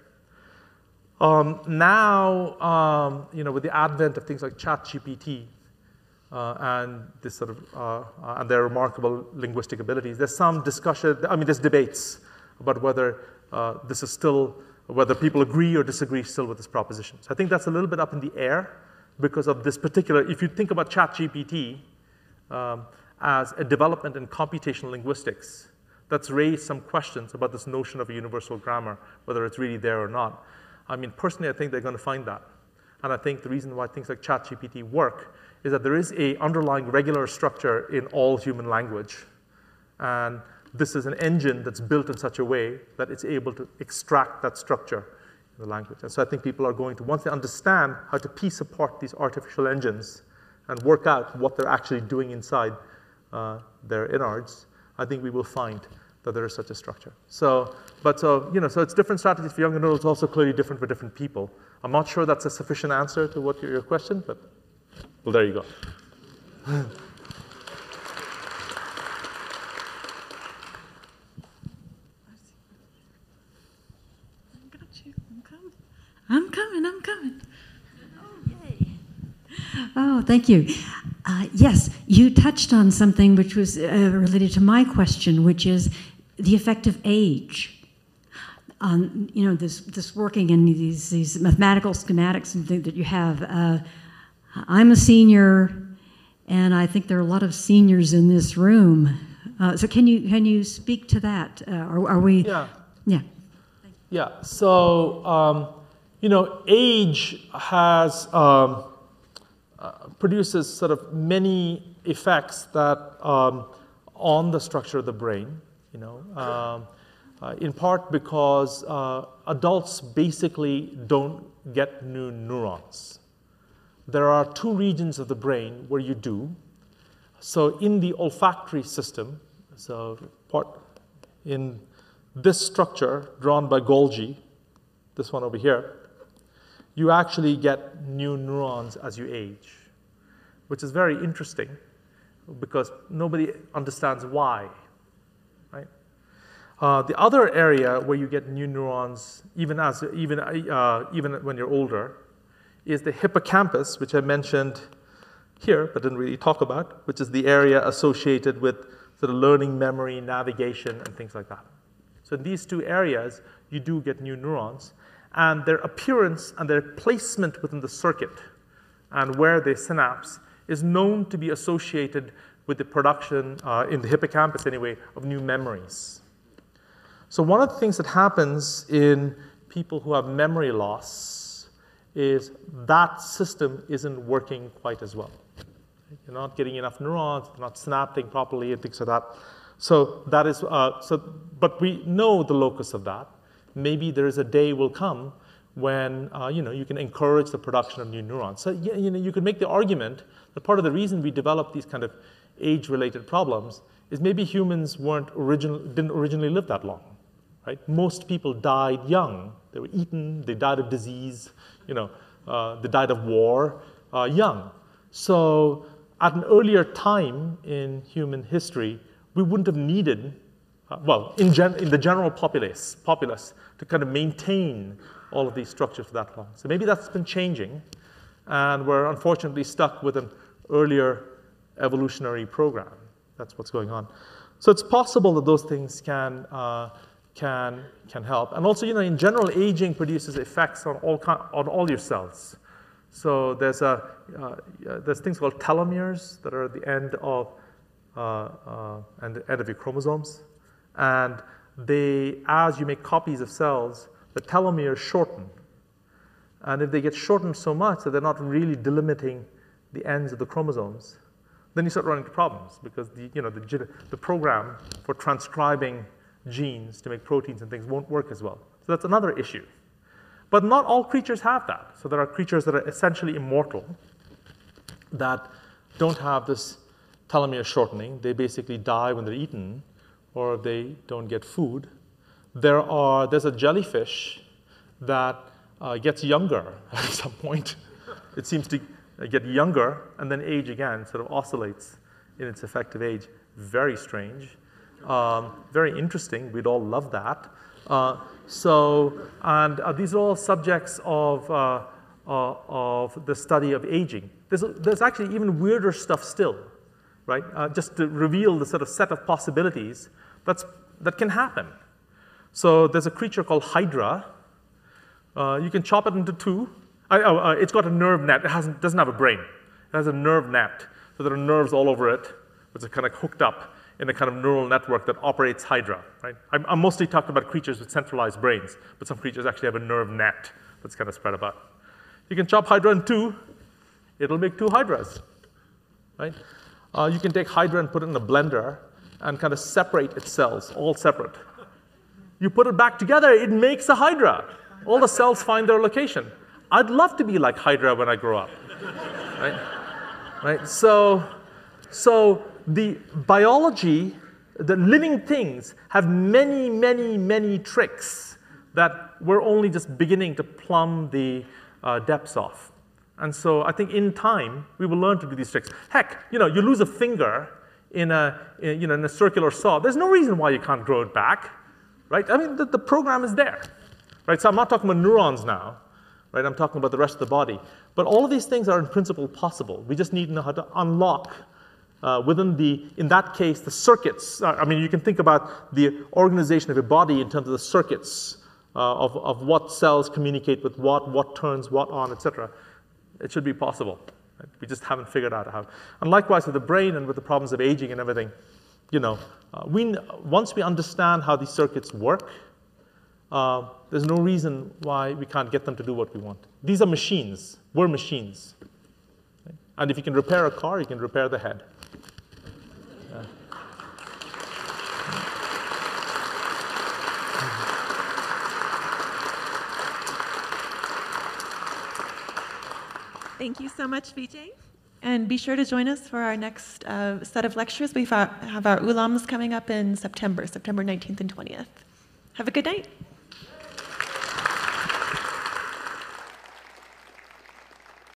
Now, with the advent of things like ChatGPT and this sort of and their remarkable linguistic abilities, there's some discussion. I mean, there's debates about whether this is still whether people agree or disagree still with this proposition. So I think that's a little bit up in the air because of this particular. If you think about ChatGPT as a development in computational linguistics, that's raised some questions about this notion of a universal grammar, whether it's really there or not. I mean, personally, I think they're going to find that. And I think the reason why things like ChatGPT work is that there is an underlying regular structure in all human language. And this is an engine that's built in such a way that it's able to extract that structure in the language. And so I think people are going to, once they understand how to piece apart these artificial engines and work out what they're actually doing inside their innards, I think we will find that there is such a structure. So it's different strategies for younger neural. It's also clearly different for different people. I'm not sure that's a sufficient answer to what your question, but well, there you go. I'm coming. Oh, yay. Oh, thank you. Yes, you touched on something which was related to my question, which is the effect of age. This working in these mathematical schematics and things that you have. I'm a senior, and I think there are a lot of seniors in this room. So can you speak to that? Are we? Yeah. Yeah. Yeah. So age has produces sort of many effects that on the structure of the brain. In part because adults basically don't get new neurons. There are two regions of the brain where you do. So in the olfactory system, so part in this structure drawn by Golgi, this one over here, you actually get new neurons as you age, which is very interesting because nobody understands why, right? The other area where you get new neurons, even when you're older, is the hippocampus, which I mentioned here but didn't really talk about, which is the area associated with sort of learning, memory, navigation, and things like that. So in these two areas, you do get new neurons, and their appearance and their placement within the circuit and where they synapse is known to be associated with the production, in the hippocampus anyway, of new memories. So one of the things that happens in people who have memory loss is that system isn't working quite as well. You're not getting enough neurons, not synapting properly, and things like that. So that is, but we know the locus of that. Maybe there is a day will come when you can encourage the production of new neurons. So you could make the argument that part of the reason we developed these kind of age-related problems is maybe humans didn't originally live that long. Right? Most people died young. They were eaten. They died of disease. They died of war young. So at an earlier time in human history, we wouldn't have needed, in the general populace to kind of maintain all of these structures for that long. So maybe that's been changing, and we're unfortunately stuck with an earlier evolutionary program. That's what's going on. So it's possible that those things can help. And also, in general, aging produces effects on all your cells. So there's things called telomeres that are at the end of your chromosomes, and as you make copies of cells, the telomeres shorten. And if they get shortened so much that they're not really delimiting the ends of the chromosomes, then you start running into problems because the program for transcribing genes to make proteins and things won't work as well. So that's another issue. But not all creatures have that. So there are creatures that are essentially immortal that don't have this telomere shortening. They basically die when they're eaten or they don't get food. There's a jellyfish that gets younger at some point. It seems to get younger and then age again, sort of oscillates in its effective age. Very strange. Very interesting. We'd all love that. These are all subjects of the study of aging. There's actually even weirder stuff still, right? Just to reveal the sort of set of possibilities that can happen. So there's a creature called Hydra. You can chop it into two. It's got a nerve net. It doesn't have a brain. It has a nerve net. So there are nerves all over it, which are kind of hooked up in a kind of neural network that operates Hydra, right? I'm mostly talking about creatures with centralized brains, but some creatures actually have a nerve net that's kind of spread about. You can chop Hydra in two. It'll make two Hydras, right? You can take Hydra and put it in a blender and kind of separate its cells, all separate. You put it back together, it makes a Hydra. All the cells find their location. I'd love to be like Hydra when I grow up, right? So the biology, the living things have many, many, many tricks that we're only just beginning to plumb the depths of. And so I think in time, we will learn to do these tricks. Heck, you lose a finger in a circular saw. There's no reason why you can't grow it back, right? I mean, the program is there, right? So I'm not talking about neurons now, right? I'm talking about the rest of the body. But all of these things are in principle possible. We just need to know how to unlock in that case, the circuits. I mean, you can think about the organization of your body in terms of the circuits of what cells communicate with what turns what on, etc. It should be possible. Right? We just haven't figured out how. And likewise with the brain and with the problems of aging and everything, once we understand how these circuits work, there's no reason why we can't get them to do what we want. These are machines. We're machines. Right? And if you can repair a car, you can repair the head. Thank you so much, Vijay. And be sure to join us for our next set of lectures. We have our ulams coming up in September 19th and 20th. Have a good night.